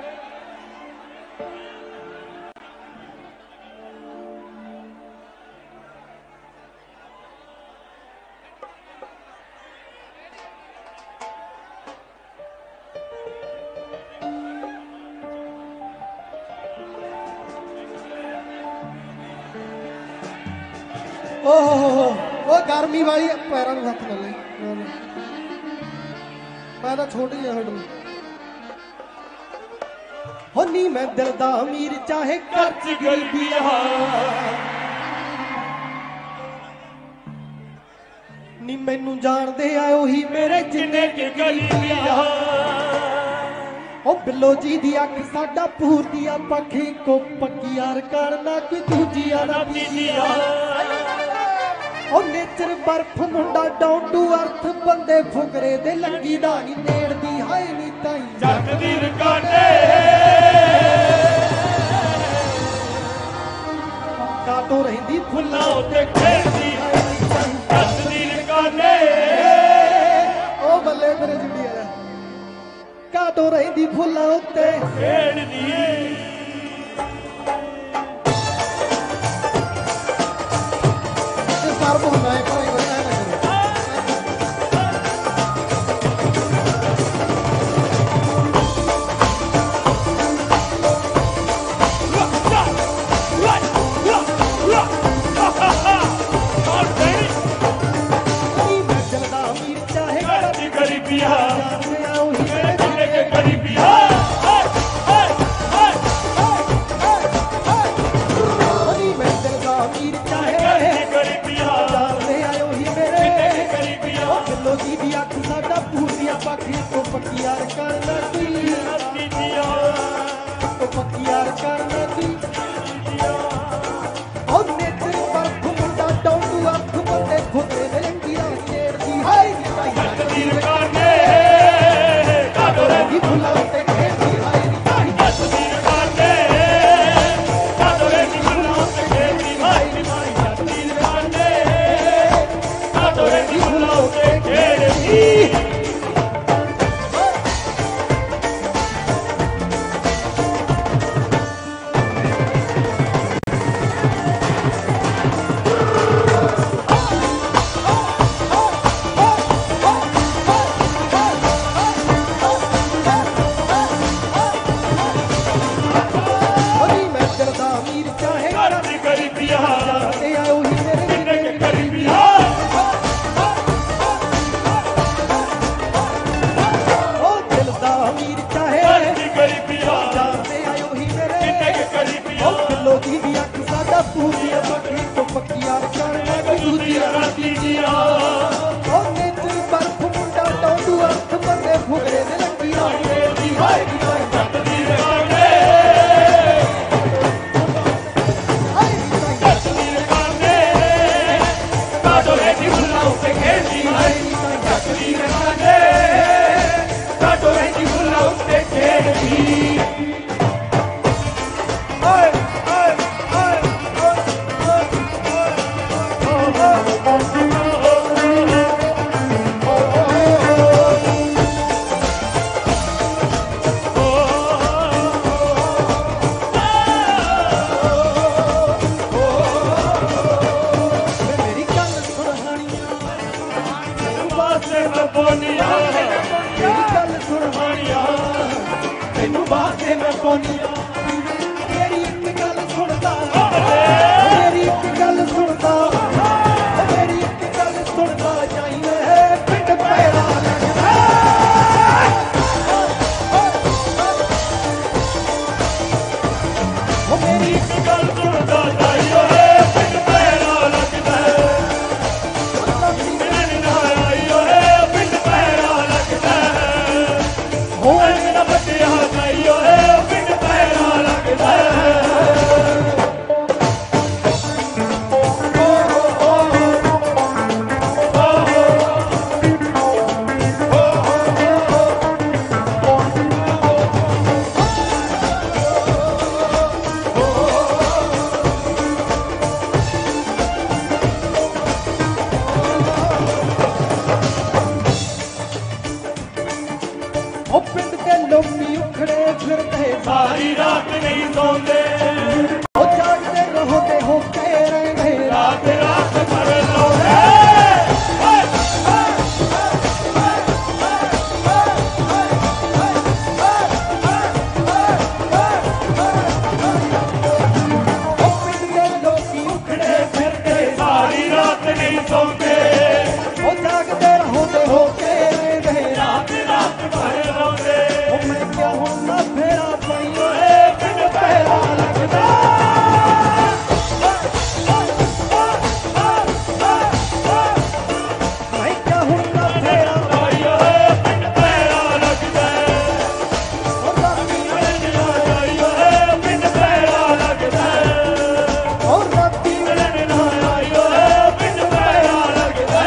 ओहो गर्मी वाली पैरों में हथ ले मैं तो छोटी है हडू होनी मैं दिल दा अमीर चाहे घर च गरीबी नी मैनू जान दे आयो ही मेरे जिन्ने के गरीबी ओ बिलो जी दी अख साडा पूर दिया पखी को पक्की यार करना कोई दूजी आना पीलिया ओ नेचर बर्फ मुंडा डाउन टू अर्थ बंदे फुकरे दे लंगी दा नी नेड़ दी हाय नी ताई जग दी रकाटे काटो रहिंदी फुल्ला उते खेलदी हाय नी ताई जग दी रकाटे ओ बल्ले मेरे जुड़ी आ काटो रहिंदी फुल्ला उते खेलदी सर्व होना है पर बड़ा ना गरीबिया चाहे करती गरीबिया जानते आए वही मेरे किन्ने के गरीबिया ओ दिल दा अमीर चाहे करती गरीबिया जानते आए वही मेरे किन्ने के गरीबिया ओ किलो दी दी अख सादा पूरी पक्की तो पक्की यार करना की दूजी राती जिया ओ नेत्र बर्फ मुंडा टोडू अर्थ बंदे फुगरे दे लगी राते दी हाय दी हाय जपदी रहांगे हाय दी हाय जपदी रहांगे काटो रे दी भुल्ला उसे खेलती हाय दी हाय जपदी रहांगे काटो रे दी भुल्ला उसे खेलती हाय हाय हाय मेरी गल सुन हानिया बासे में बोनिया मेरी गल सुन हानिया तेनू बाते मैं पोनिया मेरी एक गल सुनदा मेरी एक गल सुनदा मेरी एक गल सुनदा जाइए पिंड पैरा लगदा ओ मेरी एक गल सुनदा जाइयो पिंड पैरा लगदा मिलन ना आइयो पिंड पैरा लगदा हो मेरा बच्चा जाइयो पिंड पैरा लगदा ओ पिंड के लोकी उखड़े फिरते सारी रात नहीं सोते ओ जागते रहोते हो के रहते रात रात भर लो ओ पिंड के लोकी उखड़े फिरते सारी रात नहीं सोते ओ जागते रहोते हो के रहते रात रात भर रोते ओ मैं क्या हूं ना फेरा पइयो ए पिंड पैरा लगदा मैं क्या हूं ना फेरा आइयो पिंड पैरा लगदा ओ राती आइयो पिंड पैरा लगदा ओ राती मिलन ना आइयो पिंड पैरा लगदा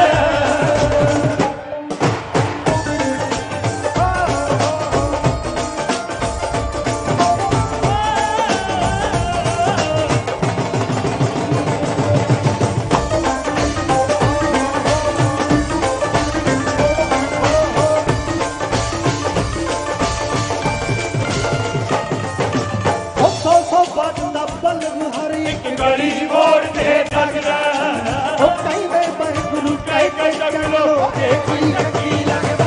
ओ सौ सौ बाजदा बल हर एक गली मोड़ ते लगदा ओ कई वे बह गुरु कई कई चलो एक ही की लगदा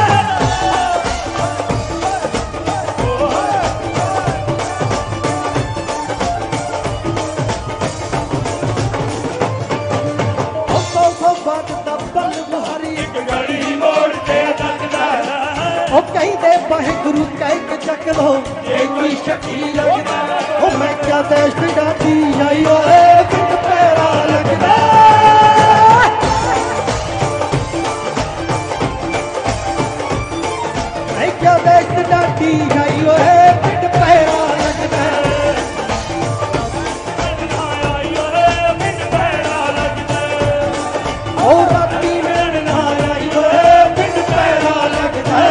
ओ सौ सौ बाजदा बल हर एक गली मोड़ ते लगदा ओ कई दे बह गुरु कई के चक लो एक ही शकी लगदा ओ मैं क्या देश डाटी जाइयो ए पिंड पैरा लगदा मैं क्या देश डाटी जाइयो ए पिंड पैरा लगदा आइयो पिंड पैरा लगदा ओ राती मेरे ना आइयो ए पिंड पैरा लगदा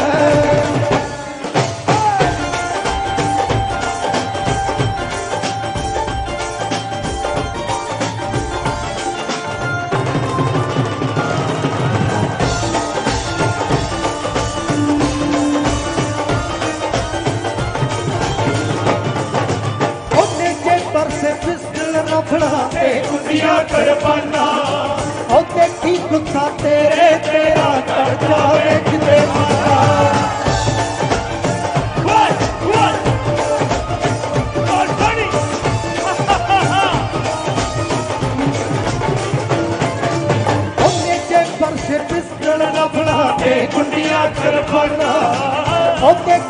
कुटिया कर पाना ओ देखी गुस्सा तेरे तेरा कर जावे किते माता What? What? और बड़ी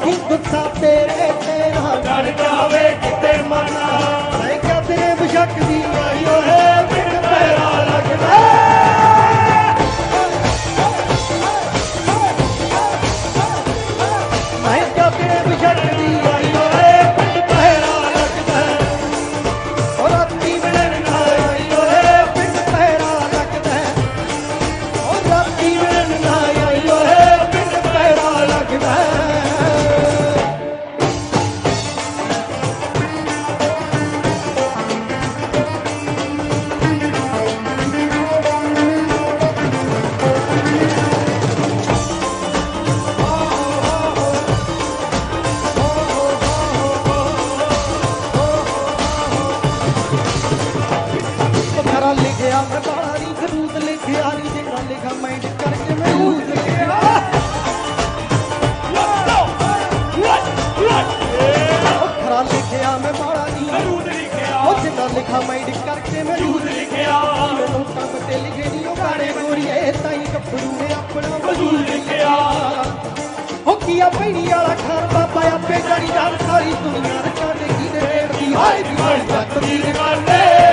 नहीं गुस्सा तेरे तेरा कर जावे किते मना मैं क्या तेरे बशक दी आई है बिन पैरा लगदा मैं क्या तेरे बशक दी आई है बिन पैरा लगदा और राती मिलन ना आई है बिन पैरा लगदा और राती मिलन ना आई है बिन पैरा लगदा खरा लिखिया मैं बाला नहीं खरूद लिखिया नहीं जिन्ना लिखा माइंड करके मैं यूज लिखिया खरा लिखिया मैं बाला नहीं ओ जिन्ना लिखा माइंड करके मैं यूज लिखिया मैनू कम ते लिखे नहीं ओ गाने गोरीए ताई कपड़ू ने अपना वजूद लिखिया हो किया पैनी वाला खान बाबा आपे जड़ी जान सारी दुनिया रचा देगी ते रेड़ दी हाय दी हाय तक दी गाने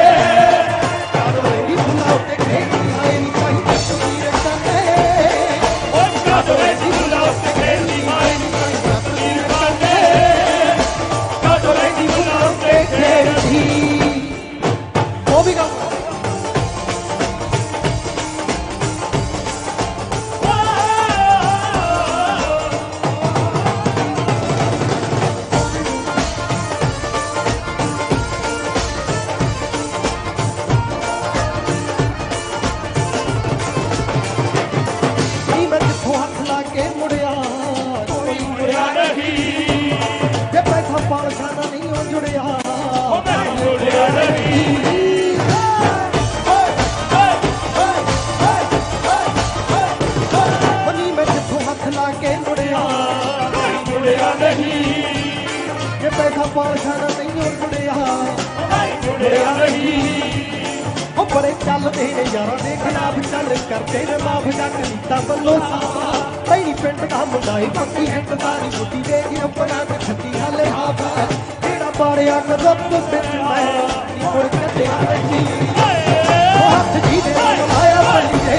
बड़े चलते ने यार दे खिलाफ चल करते ने माफ जट नीता बल्लो पहली पिंड का मुंडा ही पक्की हिट सारी बुद्धि दे गई अपना ते छत्ती हाले हाफ जेड़ा बाड़िया कदम बिच मैं मुड़ कटे नहीं ओ हाथ जी दे लाया बलिए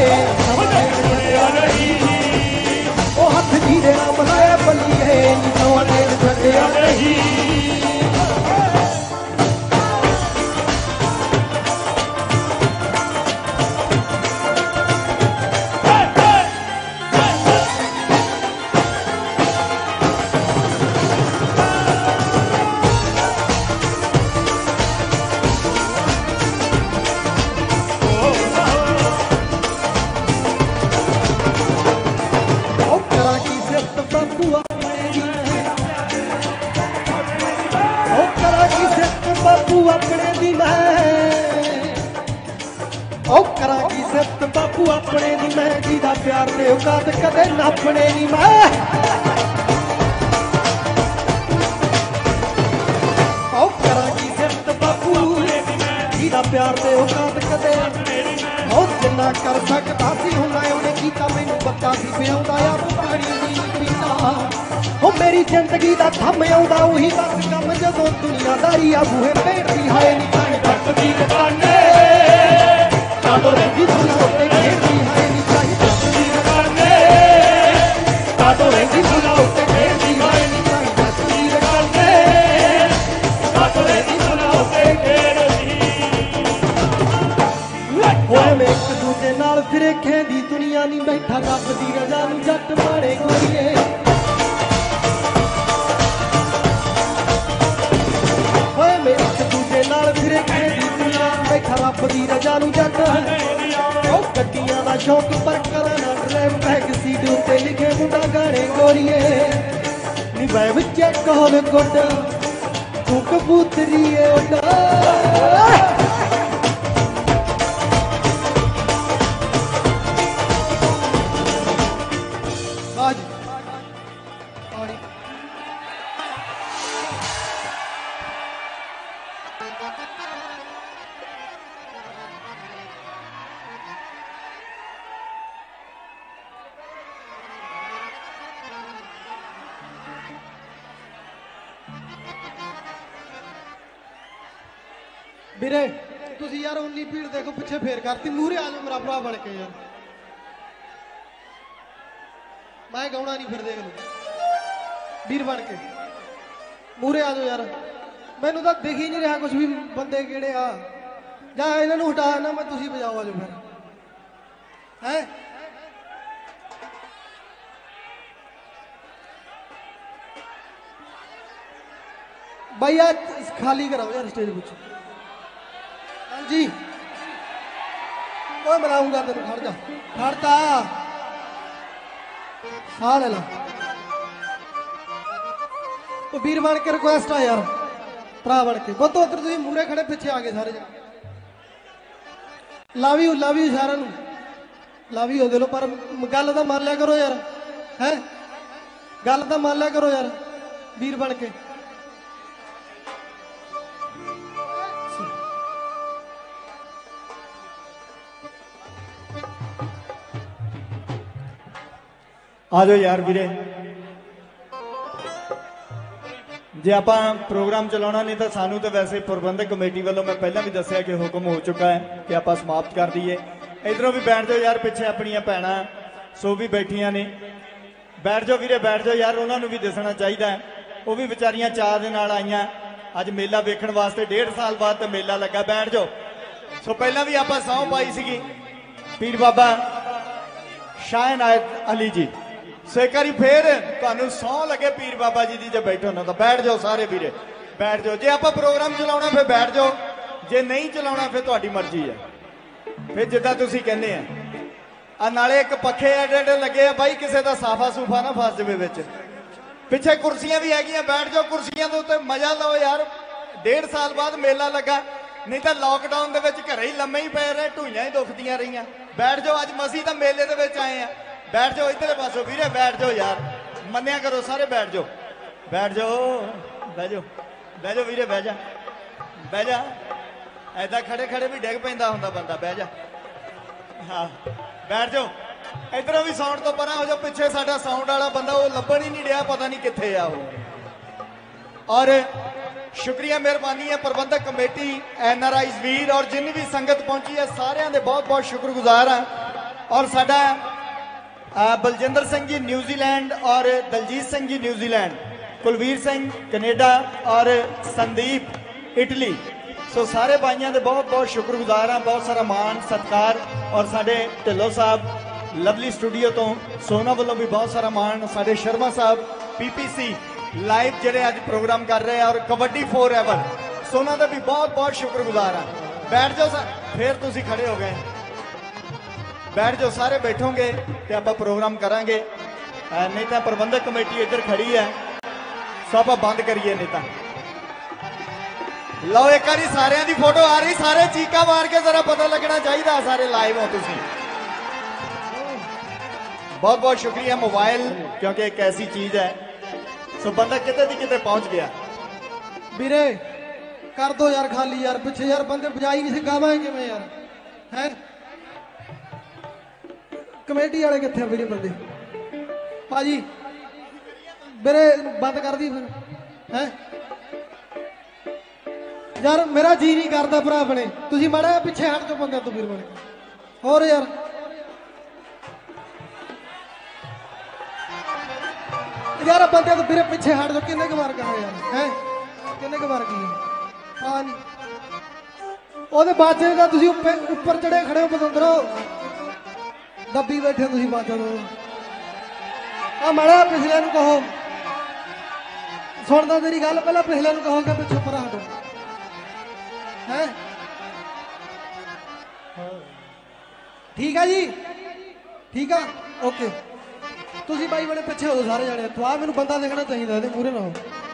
ओ हाथ जी दे लाया बलिए नी नौने छड़िया नहीं अपने दी मैं ओ करा की सिफत बापू अपने दी मैं जीदा प्यार दे औकात कदे नापने नी मैं ओ करा की सिफत बापू जीदा प्यार दे औकात कदे ओ जिन्ना कर सकदा सी हुण उन्हें कीता मैनू पता सी पिआउंदा यार पानी नहीं पीता ओ मेरी जिंदगी दा थम आउंदा उही बस कम जदों दुनियादारी आ बूहे पेड़दी हाय नी ताई तकदी करने कादो रंगी सुनो ते घेरदी हाय नी ताई तकदी करने कादो रंगी सुनो ते घेरदी हाय नी ताई तकदी करने कादो रंगी सुनो ते घेरदी ओए मैं एक दूजे नाल फिरे खेंदी दुनिया नी बैठा रब दी रजा नू जट मारे गोरीए रब दी रजा नू जट गड्डियां दा शौक पर करना ड्राइव बैक सीट उत्ते लिखे मुंडा गाने गोरीए नी वैब चेक होवे गुड तू कबूतरी ए उड़ा आज पानी ਵੀਰੇ ਤੁਸੀਂ ਯਾਰ ਉਨੀ ਭੀੜ ਦੇਖੋ ਪਿੱਛੇ ਫੇਰ ਕਰਤੀ ਮੂਹਰੇ ਆ ਜਾਓ ਮੇਰਾ ਭਰਾ ਬਣ ਕੇ ਯਾਰ ਮੈਂ ਗਾਉਣਾ ਨਹੀਂ ਫਿਰ ਦੇਖ ਲਓ ਵੀਰ ਬਣ ਕੇ ਮੂਹਰੇ ਆ ਜਾਓ ਯਾਰ ਮੈਨੂੰ ਤਾਂ ਦਿਖ ਹੀ ਨਹੀਂ ਰਿਹਾ ਕੁਝ ਵੀ ਬੰਦੇ ਕਿਹੜੇ ਆ ਜਾਂ ਇਹਨਾਂ ਨੂੰ ਹਟਾ ਨਾ ਮੈਂ ਤੁਸੀਂ ਵਜਾਓ ਆ ਜਾਓ ਫਿਰ ਹੈ भाई आज खाली कराओ यार स्टेज कुछ हाँ जी मैं मिलाऊंगा तेरे खड़ जा खड़ता हाँ ले ला तो वीर बन के रिक्वेस्ट है यार भरा बन के बहुत उधर तुम मूरे खड़े पिछे आ गए सारे जने लव यू लव यू सारा लव यू दे लो पर गल तो मान लिया करो यार है गल तो मान लिया करो यार वीर बन के आ जाओ यार वीरे जे आप प्रोग्राम चलाना नहीं तो सानू तो वैसे प्रबंधक कमेटी वालों मैं पहला भी दसिया कि हुक्म हो चुका है कि आप समाप्त कर दीए इधरों भी बैठ जाओ यार पिछे अपन भैन सो भी बैठिया ने बैठ जाओ वीरे बैठ जाओ यार उन्होंने भी दसना चाहिए वो भी बेचारियां चार दिन आईया अज मेला वेखण वास्ते डेढ़ साल बाद तो मेला लगा बैठ जाओ सो पहला भी आप सौं पाई सी पीर बाबा शाह इनायत अली जी सो एक बार फिर तुहानू सौ लगे पीर बाबा जी की जो बैठो ना तो बैठ जाओ सारे वीरे बैठ जाओ जे आप प्रोग्राम चलाना फिर बैठ जाओ जे नहीं चलाना फिर तुहाडी मर्जी है फिर जिद्दां तुसीं कहंदे आ नाले एक पखे एडे एडे लगे आ भाई किसी का साफा सूफा ना फस जाए विच पिछे कुर्सियां भी हैगियां बैठ जाओ कुर्सियां दे उत्ते मजा लो यार डेढ़ साल बाद मेला लगा नहीं तो लॉकडाउन दे विच घरे ही लम्मे ही पै रहे ढूइयां ही दुखदियां रहियां बैठ जाओ अज मसी तो मेले दे विच आए हैं बैठ जाओ इधर पासों वीरे बैठ जाओ यार मन्निया करो सारे बैठ जाओ बैठ जाओ बह जाओ बह जाओ वीरे बह जा बह जा ऐदा खड़े खड़े भी डिग पैंदा हुंदा बंदा बह जा हाँ बैठ जाओ इधरों भी साउंड तो परा हो जाओ पिछे साडा साउंड वाला बंदा वो लभण ही नहीं रहा पता नहीं कित्थे आ वो और शुक्रिया मेहरबानी है प्रबंधक कमेटी एन आर आईज वीर और जिन्नी भी संगत पहुंची है सारिਆਂ ਦੇ बहुत बहुत शुक्रगुजार हाँ और साडा बलजिंदर सिंह जी न्यूजीलैंड और दलजीत सिंह जी न्यूजीलैंड कुलवीर सिंह कनेडा और संदीप इटली सो सारे भाइयों के बहुत बहुत शुक्रगुजार हाँ बहुत सारा मान सत्कार और साडे ढिल्लों साहब लवली स्टूडियो तो सोना वालों भी बहुत सारा मान साडे शर्मा साहब पीपीसी लाइव जेडे अज प्रोग्राम कर रहे हैं और कबड्डी फोर एवर सोना का भी बहुत बहुत शुक्रगुजार हाँ बैठ जाओ फिर तुसी खड़े हो गए बैठ जाओ सारे बैठोगे तो आप प्रोग्राम करांगे नहीं तो प्रबंधक कमेटी इधर खड़ी है सो आप बंद करिए नहीं तो लो एक बार सारे की फोटो आ रही सारे चीका मार के जरा पता लगना चाहिए सारे लाइव हो तुसी बहुत बहुत शुक्रिया मोबाइल क्योंकि एक ऐसी चीज है सो बंदा किते दी किते पहुंच गया वीरे कर दो यार खाली यार पिछे यार बंदे बजाई नहीं से गावांगे किवें यार है कमेटी वाले कितने वीरे बंदे भाजी मेरे बंद कर दी फिर है यार मेरा जी नहीं करता भरा अपने तुसी माड़ा पिछे हट जाओ बंदे तो फिर बने और यार यार बंदे तो फिर पिछे हट जाओ किन्ने के मार का यार है किन्ने के मार की हाँ नहीं ओदे बाजे का तुसी ऊपर चढ़े खड़े हो पतंदरो दबी बैठे तुम बाजा आ माड़ा पिछले कहो सुनता तेरी गल पहला पिछले कहो कि पिछे पर हटो है ठीक है जी ठीक है ओके तुसी भाई बड़े पिछे हो सारे जाने तो आ मैनू बंदा देखना चाहिए मूहरे ना हो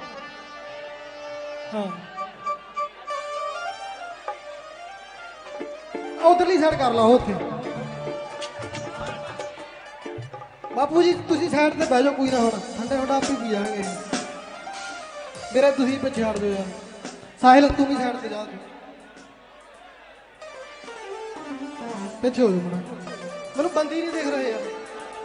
हाँ उधरली साइड कर लो उत्थे बापू जी तुसी साइड ते बह जाओ कोई ना हो ठंडे ठंडा आप ही पी जाएंगे मेरे तुसी पिछे हट जाओ यार साहिल तू भी साइड ते जा पिछे हो जाओ मैनू बंदे ही नहीं देख रहे यार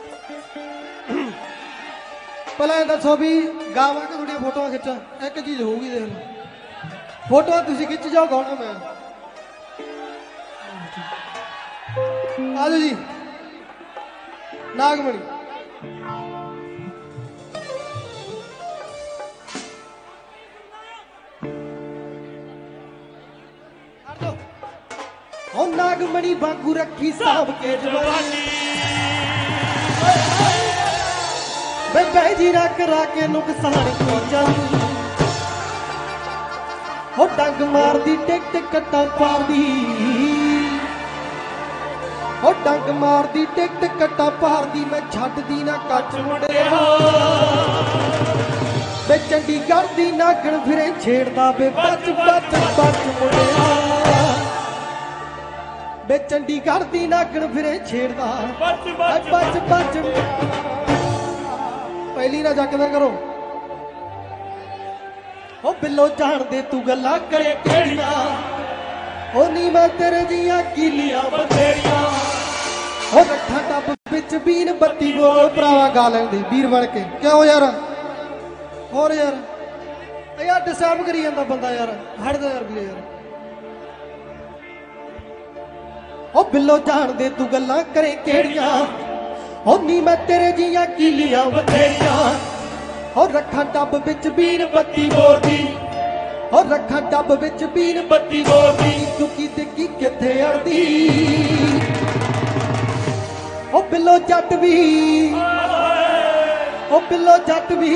पहले दसो भी गावा के थोड़ी फोटो खिंचा एक चीज होगी देख लो फोटो तुसी खिंच जाओ गाना मैं ਆਜੋ ਜੀ ਨਾਗਮਣੀ ਉਹ ਨਾਗਮਣੀ ਵਾਂਗੂ ਰੱਖੀ ਸਾਂਭ ਕੇ ਜਵਾਨੀ ਵੇ ਬੈ ਜੀ ਨਾ ਕਰਾ ਕੇ ਨੁਕਸਾਨ ਕੋਈ ਜਾਨੀ ਉਹ ਡੰਗ ਮਾਰਦੀ ਟਿਕ ਟਿਕ ਕੱਟਾ ਪਾਰਦੀ ਉਹ ਡੰਗ ਮਾਰਦੀ ਟਿਕ ਟਿਕ ਕੱਟਾ ਪਾਰਦੀ ਮੈਂ ਛੱਡਦੀ ਨਾ ਕੱਚ ਮੁੰਡਿਆ ਵੇ ਚੰਡੀਗੜ੍ਹ ਦੀ ਨਾਗਣ ਫਿਰੇ ਛੇੜਦਾ ਵੇ ਬੱਚ ਬੱਚ ਬੱਚ ਮੁੰਡਿਆ ਵੇ ਚੰਡੀਗੜ੍ਹ ਦੀ ਨਾਗਣ ਫਿਰੇ ਛੇੜਦਾ ਬੱਚ ਬੱਚ ਬੱਚ ਬੱਚ ਪਹਿਲੀ ਨਾ ਜੱਕਦਾ ਕਰੋ ਉਹ ਬਿੱਲੋ ਜਾਣਦੇ ਤੂੰ ਗੱਲਾਂ ਕਰੇ ਕਿਹੜੀਆਂ ਉਹ ਨੀ ਮੈਂ ਤੇਰੇ ਦੀਆਂ ਕੀਲੀਆਂ ਬਥੇਰੀਆਂ ਉਹ ਰੱਖਾਂ ਟੱਬ ਵਿੱਚ ਬੀਨ ਬੱਤੀ ਬੋਲ ਭਰਾਵਾ ਗਾ ਲੈਂਦੀ ਵੀਰ ਬਣ ਕੇ ਕਿਉਂ ਯਾਰ ਹੋਰ ਯਾਰ ਇਹ ਯਾਰ ਡਿਸਟਰਬ ਕਰੀ ਜਾਂਦਾ ਬੰਦਾ ਯਾਰ ਹਟਦਾ ਯਾਰ ਵੀਰੇ ਯਾਰ ਉਹ ਬਿੱਲੋ ਜਾਣਦੇ ਤੂੰ ਗੱਲਾਂ ਕਰੇ ਕਿਹੜੀਆਂ ਉਹ ਨੀ ਮੈਂ ਤੇਰੇ ਜੀਆਂ ਕੀਲੀਆਂ ਬਥੇਰੀਆਂ ਉਹ ਰੱਖਾਂ ਟੱਬ ਵਿੱਚ ਬੀਨ ਬੱਤੀ ਬੋਲਦੀ ਉਹ ਰੱਖਾਂ ਟੱਬ ਵਿੱਚ ਬੀਨ ਬੱਤੀ ਬੋਲਦੀ ਦੁੱਕੀ ਦਿੱਕੀ ਕਿੱਥੇ ਅੜਦੀ ਉਹ ਬਿੱਲੋ ਜੱਟ ਵੀ ਉਹ ਬਿੱਲੋ ਜੱਟ ਵੀ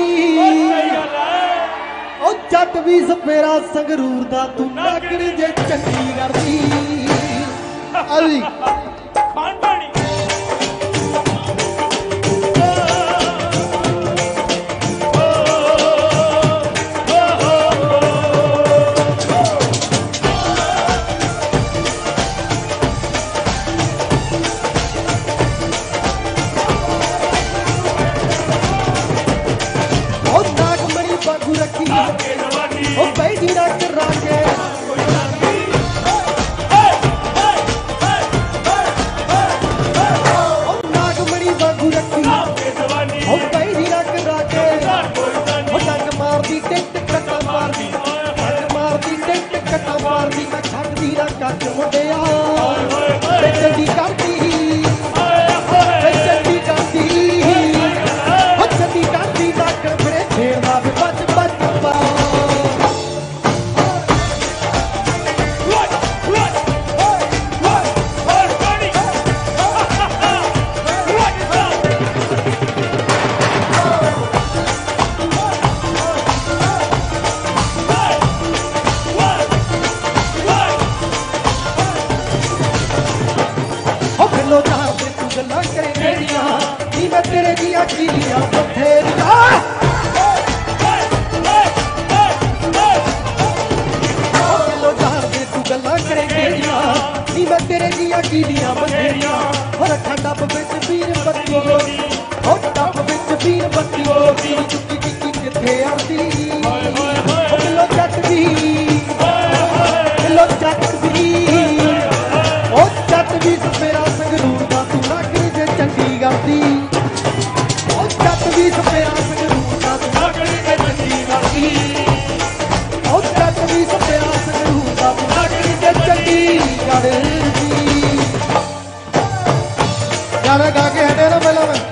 ਉਹ ਜੱਟ ਵੀ ਸਪੇਰਾ ਸੰਗਰੂਰ ਦਾ ਤੂੰ ਨਾਗਣ ਜੇ ਚੰਗੀ ਕਰਦੀ ਅਲੀ ਖਾਨਦਾਨੀ ਉਹ ਬੈਠੀ ਨਾ ਕਰਾ ਕੇ ਉਹ ਨਾਗਮਣੀ ਵਾਂਗੂ ਰੱਖੀ ਉਹ ਬੈਠੀ ਨਾ ਕਰਾ ਕੇ ਉਹ ਡੰਗ ਮਾਰਦੀ ਟਿਕ ਟਿਕ ਕੱਟਾ ਮਾਰਦੀ ਡੰਗ ਮਾਰਦੀ ਟਿਕ ਟਿਕ ਕੱਟਾ ਮਾਰਦੀ ਮੈਂ ਛੱਡਦੀ ਨਾ ਕੱਚ ਮੁੰਡਿਆ ਵੇ ਚੰਡੀ ਕਰਦੀ ਵੇ ਚੰਡੀ ਕਰਦੀ ਉਹ ਚੰਡੀ ਕਰਦੀ ਨਾਗਣ ਫਿਰੇ ਛੇੜਦਾ ਵੇ ਬੱਚ ਬੱਚ ਤੇਰੇ ਦੀਆਂ ਕੀਲੀਆਂ ਬਥੇਰੀਆਂ ਉਹ ਕਿਲੋ ਜਾਣਦੇ ਤੂੰ ਗੱਲਾਂ ਕਰੇ ਕਿਹੜੀਆਂ ਨੀ ਮੈਂ ਤੇਰੇ ਦੀਆਂ ਕੀਲੀਆਂ ਬਥੇਰੀਆਂ ਉਹ ਰੱਖਾਂ ਡੱਬ ਵਿੱਚ ਵੀਰ ਬੱਤੀ ਬੋਲਦੀ ਉਹ ਡੱਬ ਵਿੱਚ ਵੀਰ ਬੱਤੀ ਬੋਲਦੀ ਚੁੱਕੀ ਚੁੱਕੀ ਕਿੱਥੇ ਆਉਂਦੀ ਉਹ ਕਿਲੋ ਜੱਟ ਦੀ ਕਿਲੋ ਜੱਟ ਦੀ ਉਹ ਜੱਟ ਵੀ ਸਪੇਰਾ ਸੰਗਰੂਰ ਦਾ ਤੂੰ ਨਾਗਣ ਜੇ ਚੰਗੀ ਕਰਦੀ ਜੱਟ ਵੀ ਸਪੇਰਾ ਸੰਗਰੂਰ ਦਾ ਤੂੰ ਨਾਗਣ ਜੇ ਚੰਗੀ ਕਰਦੀ ਉਹ ਜੱਟ ਵੀ ਸਪੇਰਾ ਸੰਗਰੂਰ ਦਾ ਤੂੰ ਨਾਗਣ ਜੇ ਚੰਗੀ ਕਰਦੀ ਗਾਣਾ ਗਾ ਕੇ ਹਟੇ ਨਾ ਪਹਿਲਾਂ ਮੈਂ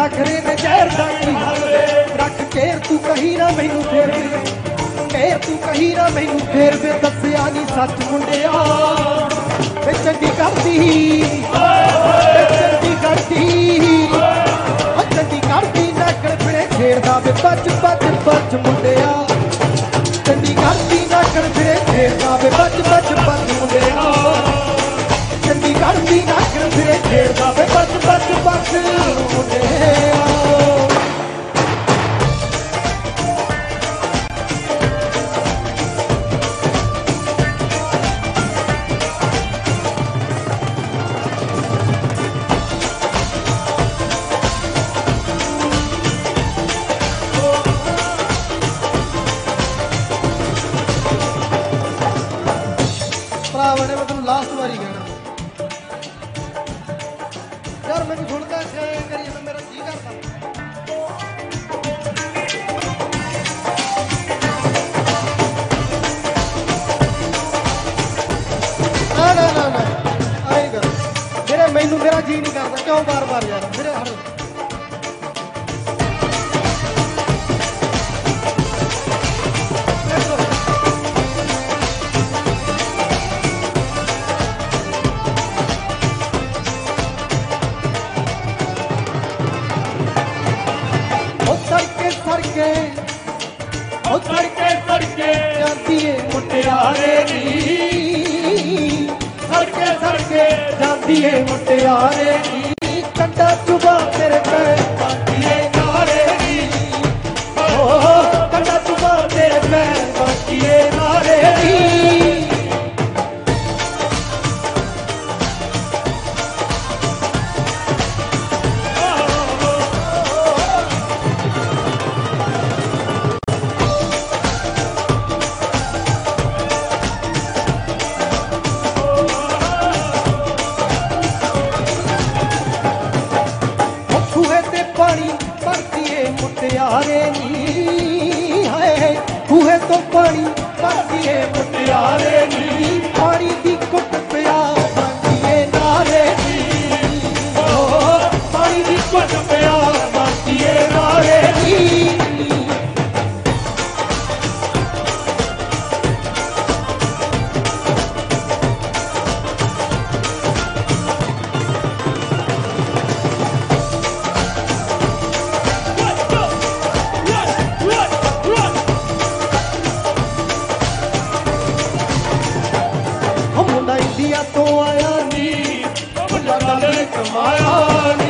नखरे ने जहर दा की हल रख केर तू कहीं ना मैनू फेर केर तू कहीं ना मैनू फेर वे दसिया नहीं सच मुंडिया वे चंडीगढ़ दी वे चंडीगढ़ दी चंडीगढ़ दी नकड़ फिरे छेड़दा वे बच बच बच मुंडिया चंडीगढ़ दी नकड़ फिरे छेड़दा वे बच बच बच मुंडिया चंडीगढ़ दी नकड़ फिरे छेड़दा वे बच बच बच मुंडिया लास्ट बारी कहना यार मैं सुनता करिए तो मेरा जी करता ना ना ना ना आई कर मेरे मैनू मेरा जी नहीं करता क्यों बार बार यार मेरे हर सड़के सड़के जाती है मुटियारे नी सड़के सड़के जाती है मुटियारे नी कंडा चुबा तेरे पैर बाकी है नारे नी ओ कंडा चुबा तेरे पैर बाकी है नारे नी मुटियारे नी है खूहे तो पानी भरती है मुटियारे नी पानी दी कुट पिया बनती है नारे नी ओ पानी दी कुट पिया बनती है नारे नी तो आया नी मुंडा डल कमाया नी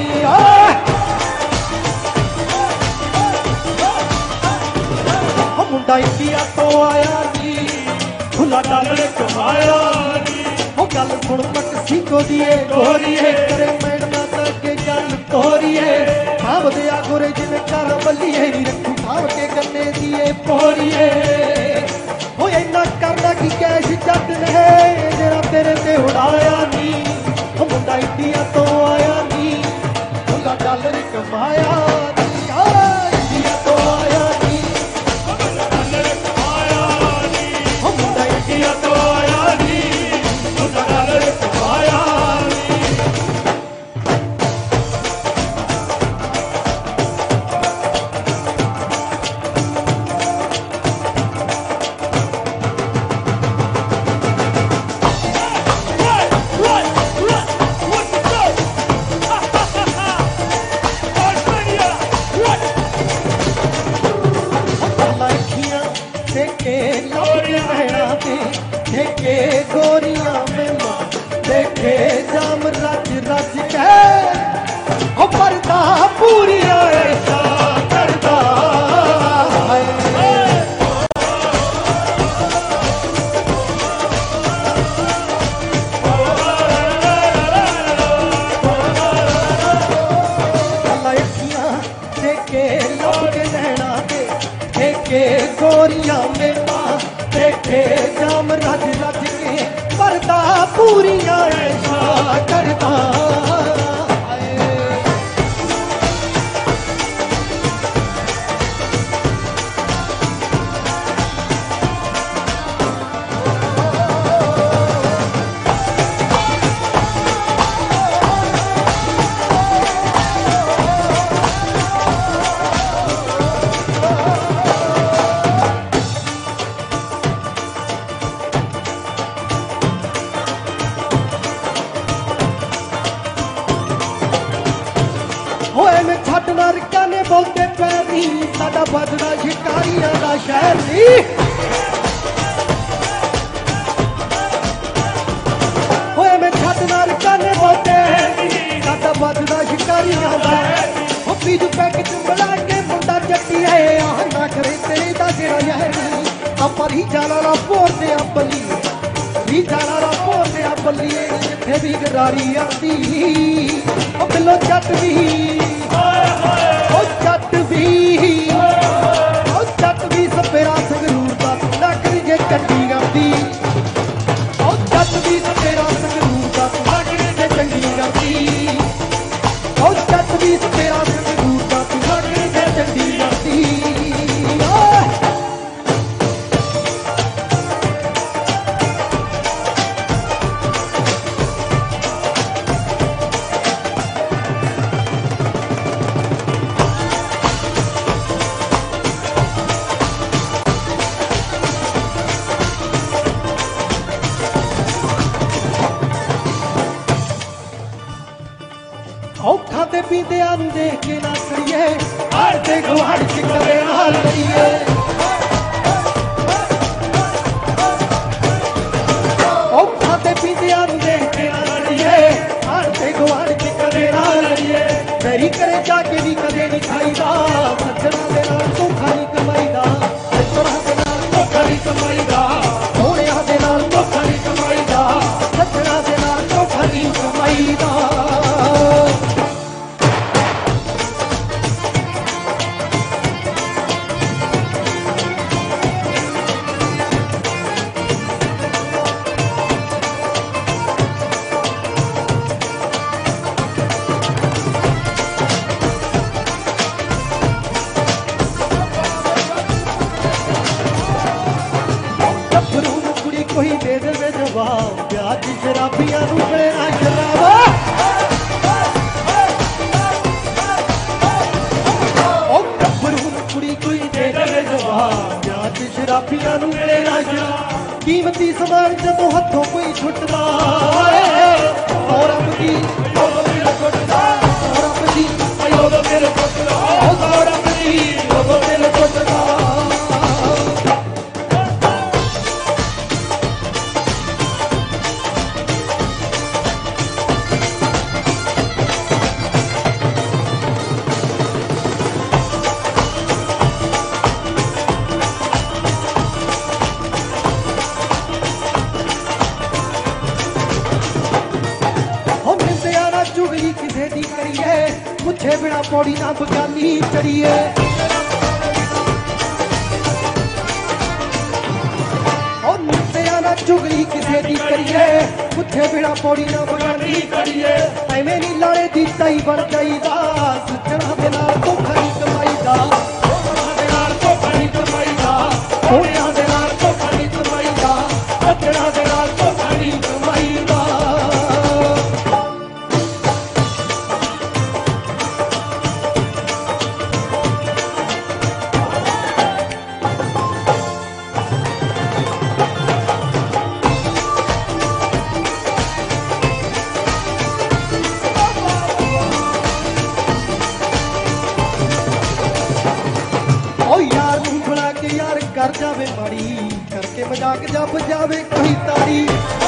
मुंडा इंडिया तो आया नी खुला डल कमाया नी वो गल सुन मकसी को दिए गोरीए करे मैडम के गल तोरीए भाव दिया गोरे जिने कर बल्लीए नी रखू भाव के गन्ने दिए पोरीए वो इन्ना करना की कैश जट ने जरा तेरे ते उड़ाया नी वो मुंडा इंडिया तो आया नी खुला डॉलर कमाया नी इंडिया तो आया नी खुला डॉलर कमाया नी वो मुंडा इंडिया तो आया नी खुला डॉलर कमाया नी देखे गोरियां में मां देखे जाम रज रज के ओ पर्दा पूरी ऐसा करदा देखे लोग नैना दे देखे गोरियां में मां देखे जाम रज रज के पर्दा पूरी ऐसा करदा ਛੱਡ ਨਰਕਾਂ ਨੇ ਬਹੁਤੇ ਪੈਰੀ ਸਾਡਾ ਵੱਜਦਾ ਸ਼ਿਕਾਰੀਆਂ ਦਾ ਸ਼ਹਿਰ ਨਹੀਂ ਹੋਏ ਮੈਂ ਛੱਡ ਨਰਕਾਂ ਨੇ ਬਹੁਤੇ ਸਾਡਾ ਵੱਜਦਾ ਸ਼ਿਕਾਰੀਆਂ ਦਾ ਉਹ ਪੀਜੂ ਪੈਕ ਚ ਬਣਾ ਕੇ ਮੁੰਡਾ ਜੱਟੀ ਹੈ ਆਹ ਨਾ ਕਰੇ ਤੇਰੇ ਦਾ ਜਿਹੜਾ ਯਾਰ ਆਪਾਂ ਹੀ ਜਾਣਾ ਨਾ ਪੋਰਦੇ ਆ ਬੱਲੀ ਹੀ ਜਾਣਾ ਨਾ ਪੋਰਦੇ ਆ ਬੱਲੀ ਜਿੱਥੇ ਵੀ ਗਰਾਰੀ ਆਂਦੀ ਉਹ ਬਿੱਲੋ ਜੱਟ ਵੀ ਉਹ ਜੱਟ ਵੀ ਉਹ ਜੱਟ ਵੀ ਸਪੇਰਾ ਸੰਗਰੂਰ ਦਾ ਲੱਗ ਜੇ ਚੰਗੀ ਗਾਂਦੀ ਉਹ ਜੱਟ ਵੀ ਸਪੇਰਾ ਸੰਗਰੂਰ ਦਾ ਲੱਗ ਜੇ ਚੰਗੀ ਗਾਂਦੀ ਉਹ ਜੱਟ ਵੀ ਸਪੇਰਾ ਸੰਗਰੂਰ ਦਾ ਲੱਗ ਜੇ ਚੰਗੀ ਗਾਂਦੀ ਔਖਾ ਤੇ ਪੀਂਦਿਆਂ ਨੂੰ ਦੇਖ ਕੇ ਨਾ ਸੜੀਏ ਹਰ ਤੇ ਗੁਹਾੜ ਚ ਕਰੇ ਨਾਲ ਲਈਏ ਔਖਾ ਤੇ ਪੀਂਦਿਆਂ ਨੂੰ ਦੇਖ ਕੇ ਨਾ ਸੜੀਏ ਹਰ ਤੇ ਗੁਹਾੜ ਚ ਕਰੇ ਨਾਲ ਲਈਏ ਤੇਰੀ ਕਰੇ ਜਾ ਕੇ ਵੀ ਕਦੇ ਨਹੀਂ ਖਾਈਦਾ ਸੱਜਣਾ ਦੇ ਨਾਲ ਧੋਖਾ ਨਹੀਂ ਕਮਾਈਦਾ ਸੱਜਣਾ ਦੇ ਨਾਲ ਧੋਖਾ ਨਹੀਂ ਕਮਾਈਦਾ ਸੋਹਣਿਆਂ ਦੇ ਨਾਲ ਧੋਖਾ ਨਹੀਂ ਕਮਾਈਦਾ ਸੱਜਣਾ ਦੇ ਨਾਲ ਧੋਖਾ ਨਹੀਂ ਕਮਾਈਦਾ ਕੋਈ ਦੇ ਦੇਵੇ ਜਵਾਬ ਪਿਆਰ ਦੀ ਸ਼ਰਾਬੀਆਂ ਨੂੰ ਗਲੇ ਨਾ ਸ਼ਰਾਬਾ ਉਹ ਗੱਭਰੂ ਨੂੰ ਕੁੜੀ ਕੋਈ ਦੇ ਦੇਵੇ ਜਵਾਬ ਪਿਆਰ ਦੀ ਸ਼ਰਾਬੀਆਂ ਨੂੰ ਗਲੇ ਨਾ ਸ਼ਰਾਬ ਕੀਮਤੀ ਸਮਾਨ ਜਦੋਂ ਹੱਥੋਂ ਕੋਈ ਛੁੱਟਦਾ ਔਰ ਰੱਬ ਦੀ ਉਦੋਂ ਦਿਲ ਟੁੱਟਦਾ ਰੱਬ ਦੀ ਉਦੋਂ ਦਿਲ ਟੁੱਟਦਾ ਉਹ ਰੱਬ ਦੀ ਉਦੋਂ ਦਿਲ ਟੁੱਟਦਾ ਚੁਗਲੀ ਕਿਸੇ ਦੀ ਕਰੀਏ ਪੁੱਛੇ ਬਿਨਾ ਪੌੜੀ ਨਾ ਬਗਾਨੀ ਚੜੀਏ ਉਹ ਨਿੱਤਿਆਂ ਨਾਲ ਚੁਗਲੀ ਕਿਸੇ ਦੀ ਕਰੀਏ ਪੁੱਛੇ ਬਿਨਾ ਪੌੜੀ ਨਾ ਬਗਾਨੀ ਚੜੀਏ ਐਵੇਂ ਨਹੀਂ ਲਾੜੇ ਦੀ ਤਾਈ ਬਣ ਜਾਈਦਾ ਸੱਜਣਾ ਦੇ ਨਾਲ ਧੋਖਾ ਨਹੀਂ ਕਮਾਈਦਾ ਸੋਹਣਿਆਂ ਦੇ ਨਾਲ ਧੋਖਾ ਨਹੀਂ ਕਮਾਈਦਾ ਸੋਹਣਿਆਂ ਦੇ ਨਾਲ ਧੋਖਾ ਨਹੀਂ ਕਮਾਈਦਾ ਸੱਜਣਾ ਦੇ ਨਾਲ ਧੋਖਾ ਨਹੀਂ ਕਮਾਈਦਾ ਕਰ ਜਾਵੇ ਮਾੜੀ ਕਰਕੇ ਮਜ਼ਾਕ ਜੱਪ ਜਾਵੇ ਕੋਈ ਤਾੜੀ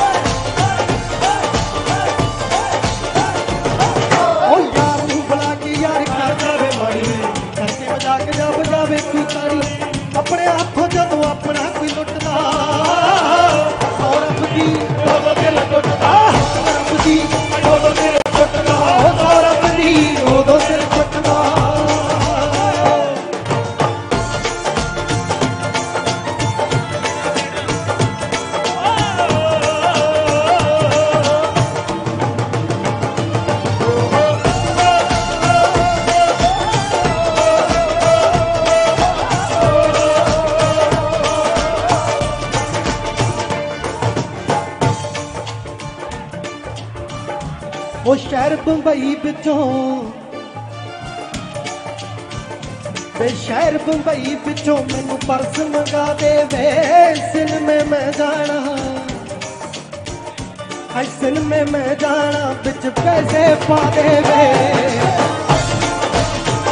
ਉਹ ਯਾਰ ਨੂੰ ਬੁਲਾ ਕੇ ਯਾਰ ਕਰ ਜਾਵੇ ਮਾੜੀ ਕਰਕੇ ਮਜ਼ਾਕ ਜੱਪ ਜਾਵੇ ਕੋਈ ਤਾੜੀ ਆਪਣੇ ਹੱਥੋਂ ਜਦੋਂ ਆਪਣਾ ਕੋਈ ਲੁੱਟਦਾ ਔਰ ਰੱਬ ਦੀ ਉਦੋਂ ਦਿਲ ਟੁੱਟਦਾ ਰੱਬ ਦੀ ਉਦੋਂ ਦਿਲ ਟੁੱਟਦਾ ਉਹ ਰੱਬ ਦੀ ਉਦੋਂ ਦਿਲ ਟੁੱਟਦਾ ਉਹ ਸ਼ਹਿਰ ਬੰਬਈ ਵਿੱਚੋਂ ਵੇ ਸ਼ਹਿਰ ਬੰਬਈ ਵਿੱਚੋਂ ਮੈਨੂੰ ਪਰਸ ਮੰਗਾ ਦੇ ਵੇ ਸਿਨਮੇ ਮੈਂ ਜਾਣਾ ਹਾਏ ਸਿਨਮੇ ਮੈਂ ਜਾਣਾ ਵਿੱਚ ਪੈਸੇ ਪਾ ਦੇ ਵੇ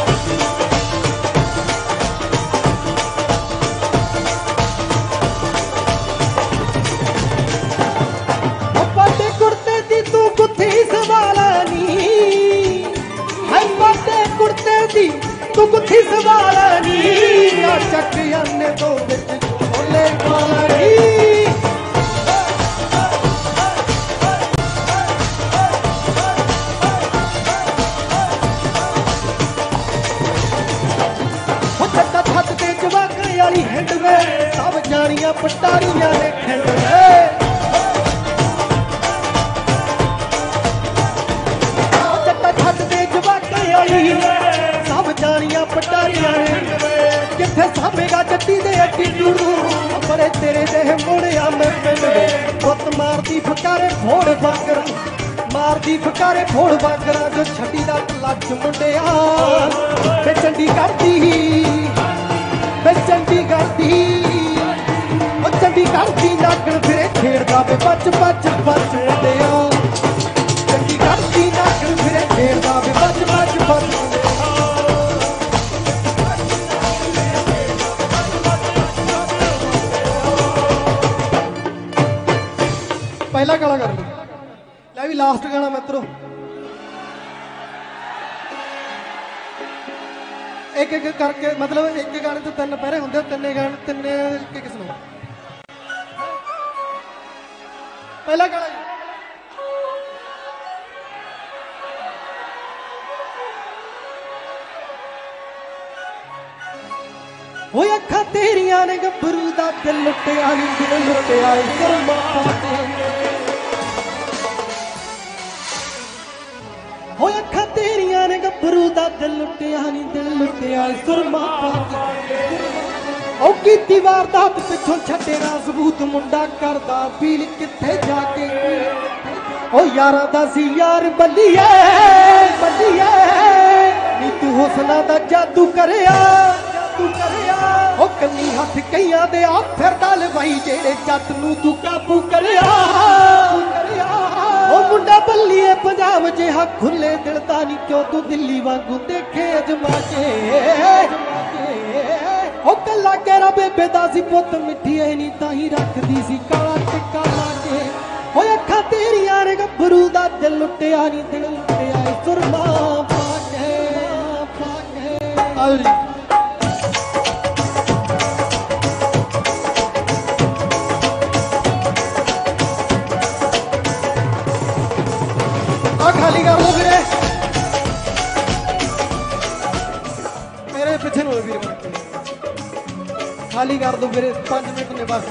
तू कुत्थी सवालनी आ चक अन्ने तो बिच छोले पालनी हो चट्टा छत ते जवाकां वाली हिंड वे सब जानियां पटारियां ने खिंड वे सब जानिया पटारिया किथे सामेगा जट्टी दे एटीट्यूड बड़े तेरे देह मोड़िया मैं पिंड पुत मारदी फकारे फोड़ बागर मारदी फकारे फोड़ बागर जो छटी दा लच मुंडिया ते चंडीगढ़ दी ते चंडीगढ़ दी ओ चंडीगढ़ दी नागण फिरे खेड़दा वे बच बच बच मुंडिया चंडीगढ़ दी नागण फिरे खेड़दा वे बच बच बच पहला गाना कर लो लै भी लास्ट गाना मित्रों एक एक करके मतलब एक गाने तो तीन पैरे होंगे तीन गाने तीन किस सुनो पहला गाना वो अखा तेरिया ने गभरू दा दिल लुटिया नी दिल लुटिया कर्मा पाते हो अखा तेरिया ने गभरू दा दिल लुटिया नी दिल लुटिया सुरमा पाते ओ कीती वारदात पिछों छड्डेना सबूत मुंडा करदा पील किथे जाके ओ यारां दा सी यार बल्लीए बल्लीए नी तू हुस्ना दा जादू करया तू करया ओ कन्नी हथ कईयां दे आ फिरदा लवाई जेड़े जट नू तू काबू करया करया ओ मुंडा बल्लीए पंजाब जिहा खुले दिल दा नी क्यों तू दिल्ली वांगू देखे अजमा के ओ कल्ला केरा बेबे दा सी पुत मिठी ऐ नी ताही रखदी सी काला टिक्का ला के ओ अखां तेरियां ने गभरू दा दिल लुटिया नी दिल लुटिया सुरमा पाके पाके अली खाली कर लो फिर मेरे पीछे नो वीर खाली कर दो फिर पांच मिनट ने बस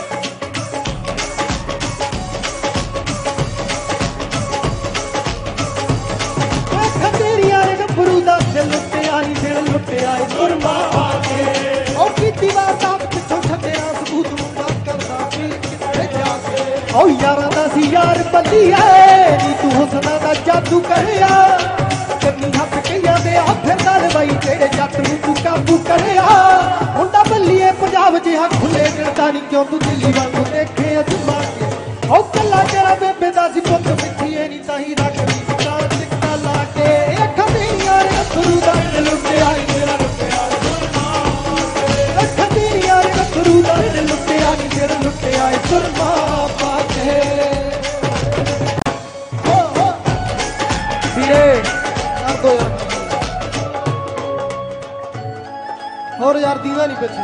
तेरिया ने गभरू दा दिल लुटिया नी दिल लुटिया सुरमा पाके ओ कीती वारदात पिछों छड्डिया सबूत मुंडा करदा पील किथे जाके ओ यारां दा सी यार बल्लीए नी तू हुस्ना दा जादू करया कन्नी हथ कईयां दे आ फिरदा लवाई जेड़े जट नू तू काबू करया मुंडा बल्लीए पंजाब जिहा खुले दिल दा नी क्यों तू दिल्ली वांगू देखे अजमा के ओ कल्ला तेरा बेबे दा सी पुत मिठी ऐ नी ताही रखदी काला टिक्का ला के अखां तेरियां ने गभरू दा दिल लुटिया मेरा लुटिया अखां तेरियां ने गभरू दा दिल लुटिया नी दिल लुटिया सुरमा पाके कर दो यार और यार दीदा नहीं पीछे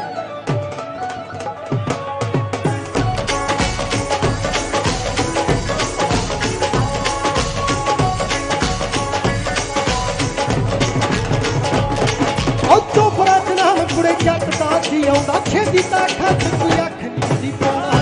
चोपड़ा च नाम कुड़े जट दा जी आउंदा छेदी ता खत कोई अख नहीं सी पाउंदा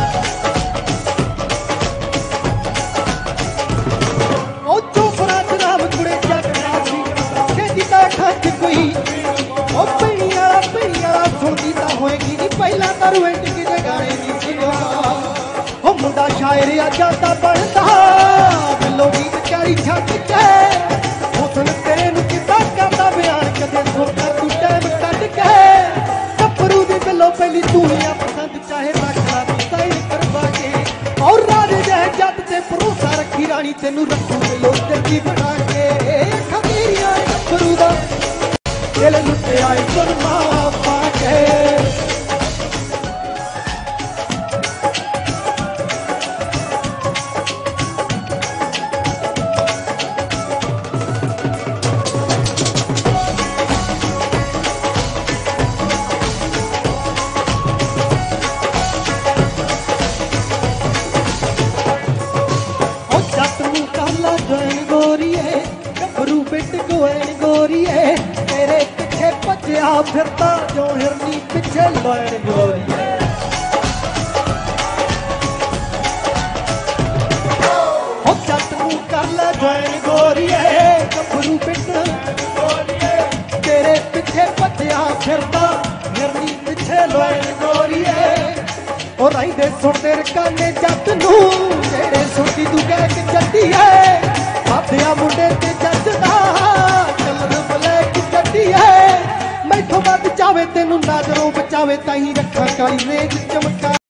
ओ चोपड़ा च नाम कुड़े जट दा जी छेदी ता खत कोई ओ पीणी वाला पीणी वाला सुनदी ता होएगी नी पहला तां रोमांटिक दे गाने नी सुनदा ओ मुंडा शायर आ जांदा बनदा बिलो गीत कारी छੱਡ के हुस्न तेरे नू किदा करदा बयान कदे सोचा तू टाइम कट के गभरू दी बिलो पहली तू ही पसंद चाहे रखना साइन करवा के और राजे जह जट ते भरोसा रखी रानी तेनू रखू बिलो तेरी बना के खमीरियां गभरू दा दिल लुटे आए सुरमा पाके पिट गोएन गोरीए तेरे पिछे भजया फिरदा जो हिरनी पिछे लोएन गोरीए हो जट नूं कर ले गोएन गोरीए गभरू पिट तेरे पिछे भजया फिरदा हिरनी पिछे लोएन गोरीए ओ रहिंदे सुणदे रकाने जट नूं जेड़े सुणदी तू कह के जट्टी है बाबिया मुंडे ते जचदा कलर ब्लैक जट्टी है मैथों बच जावे तेनू नजरों बचावे ताहीं रखा काली रेज चमका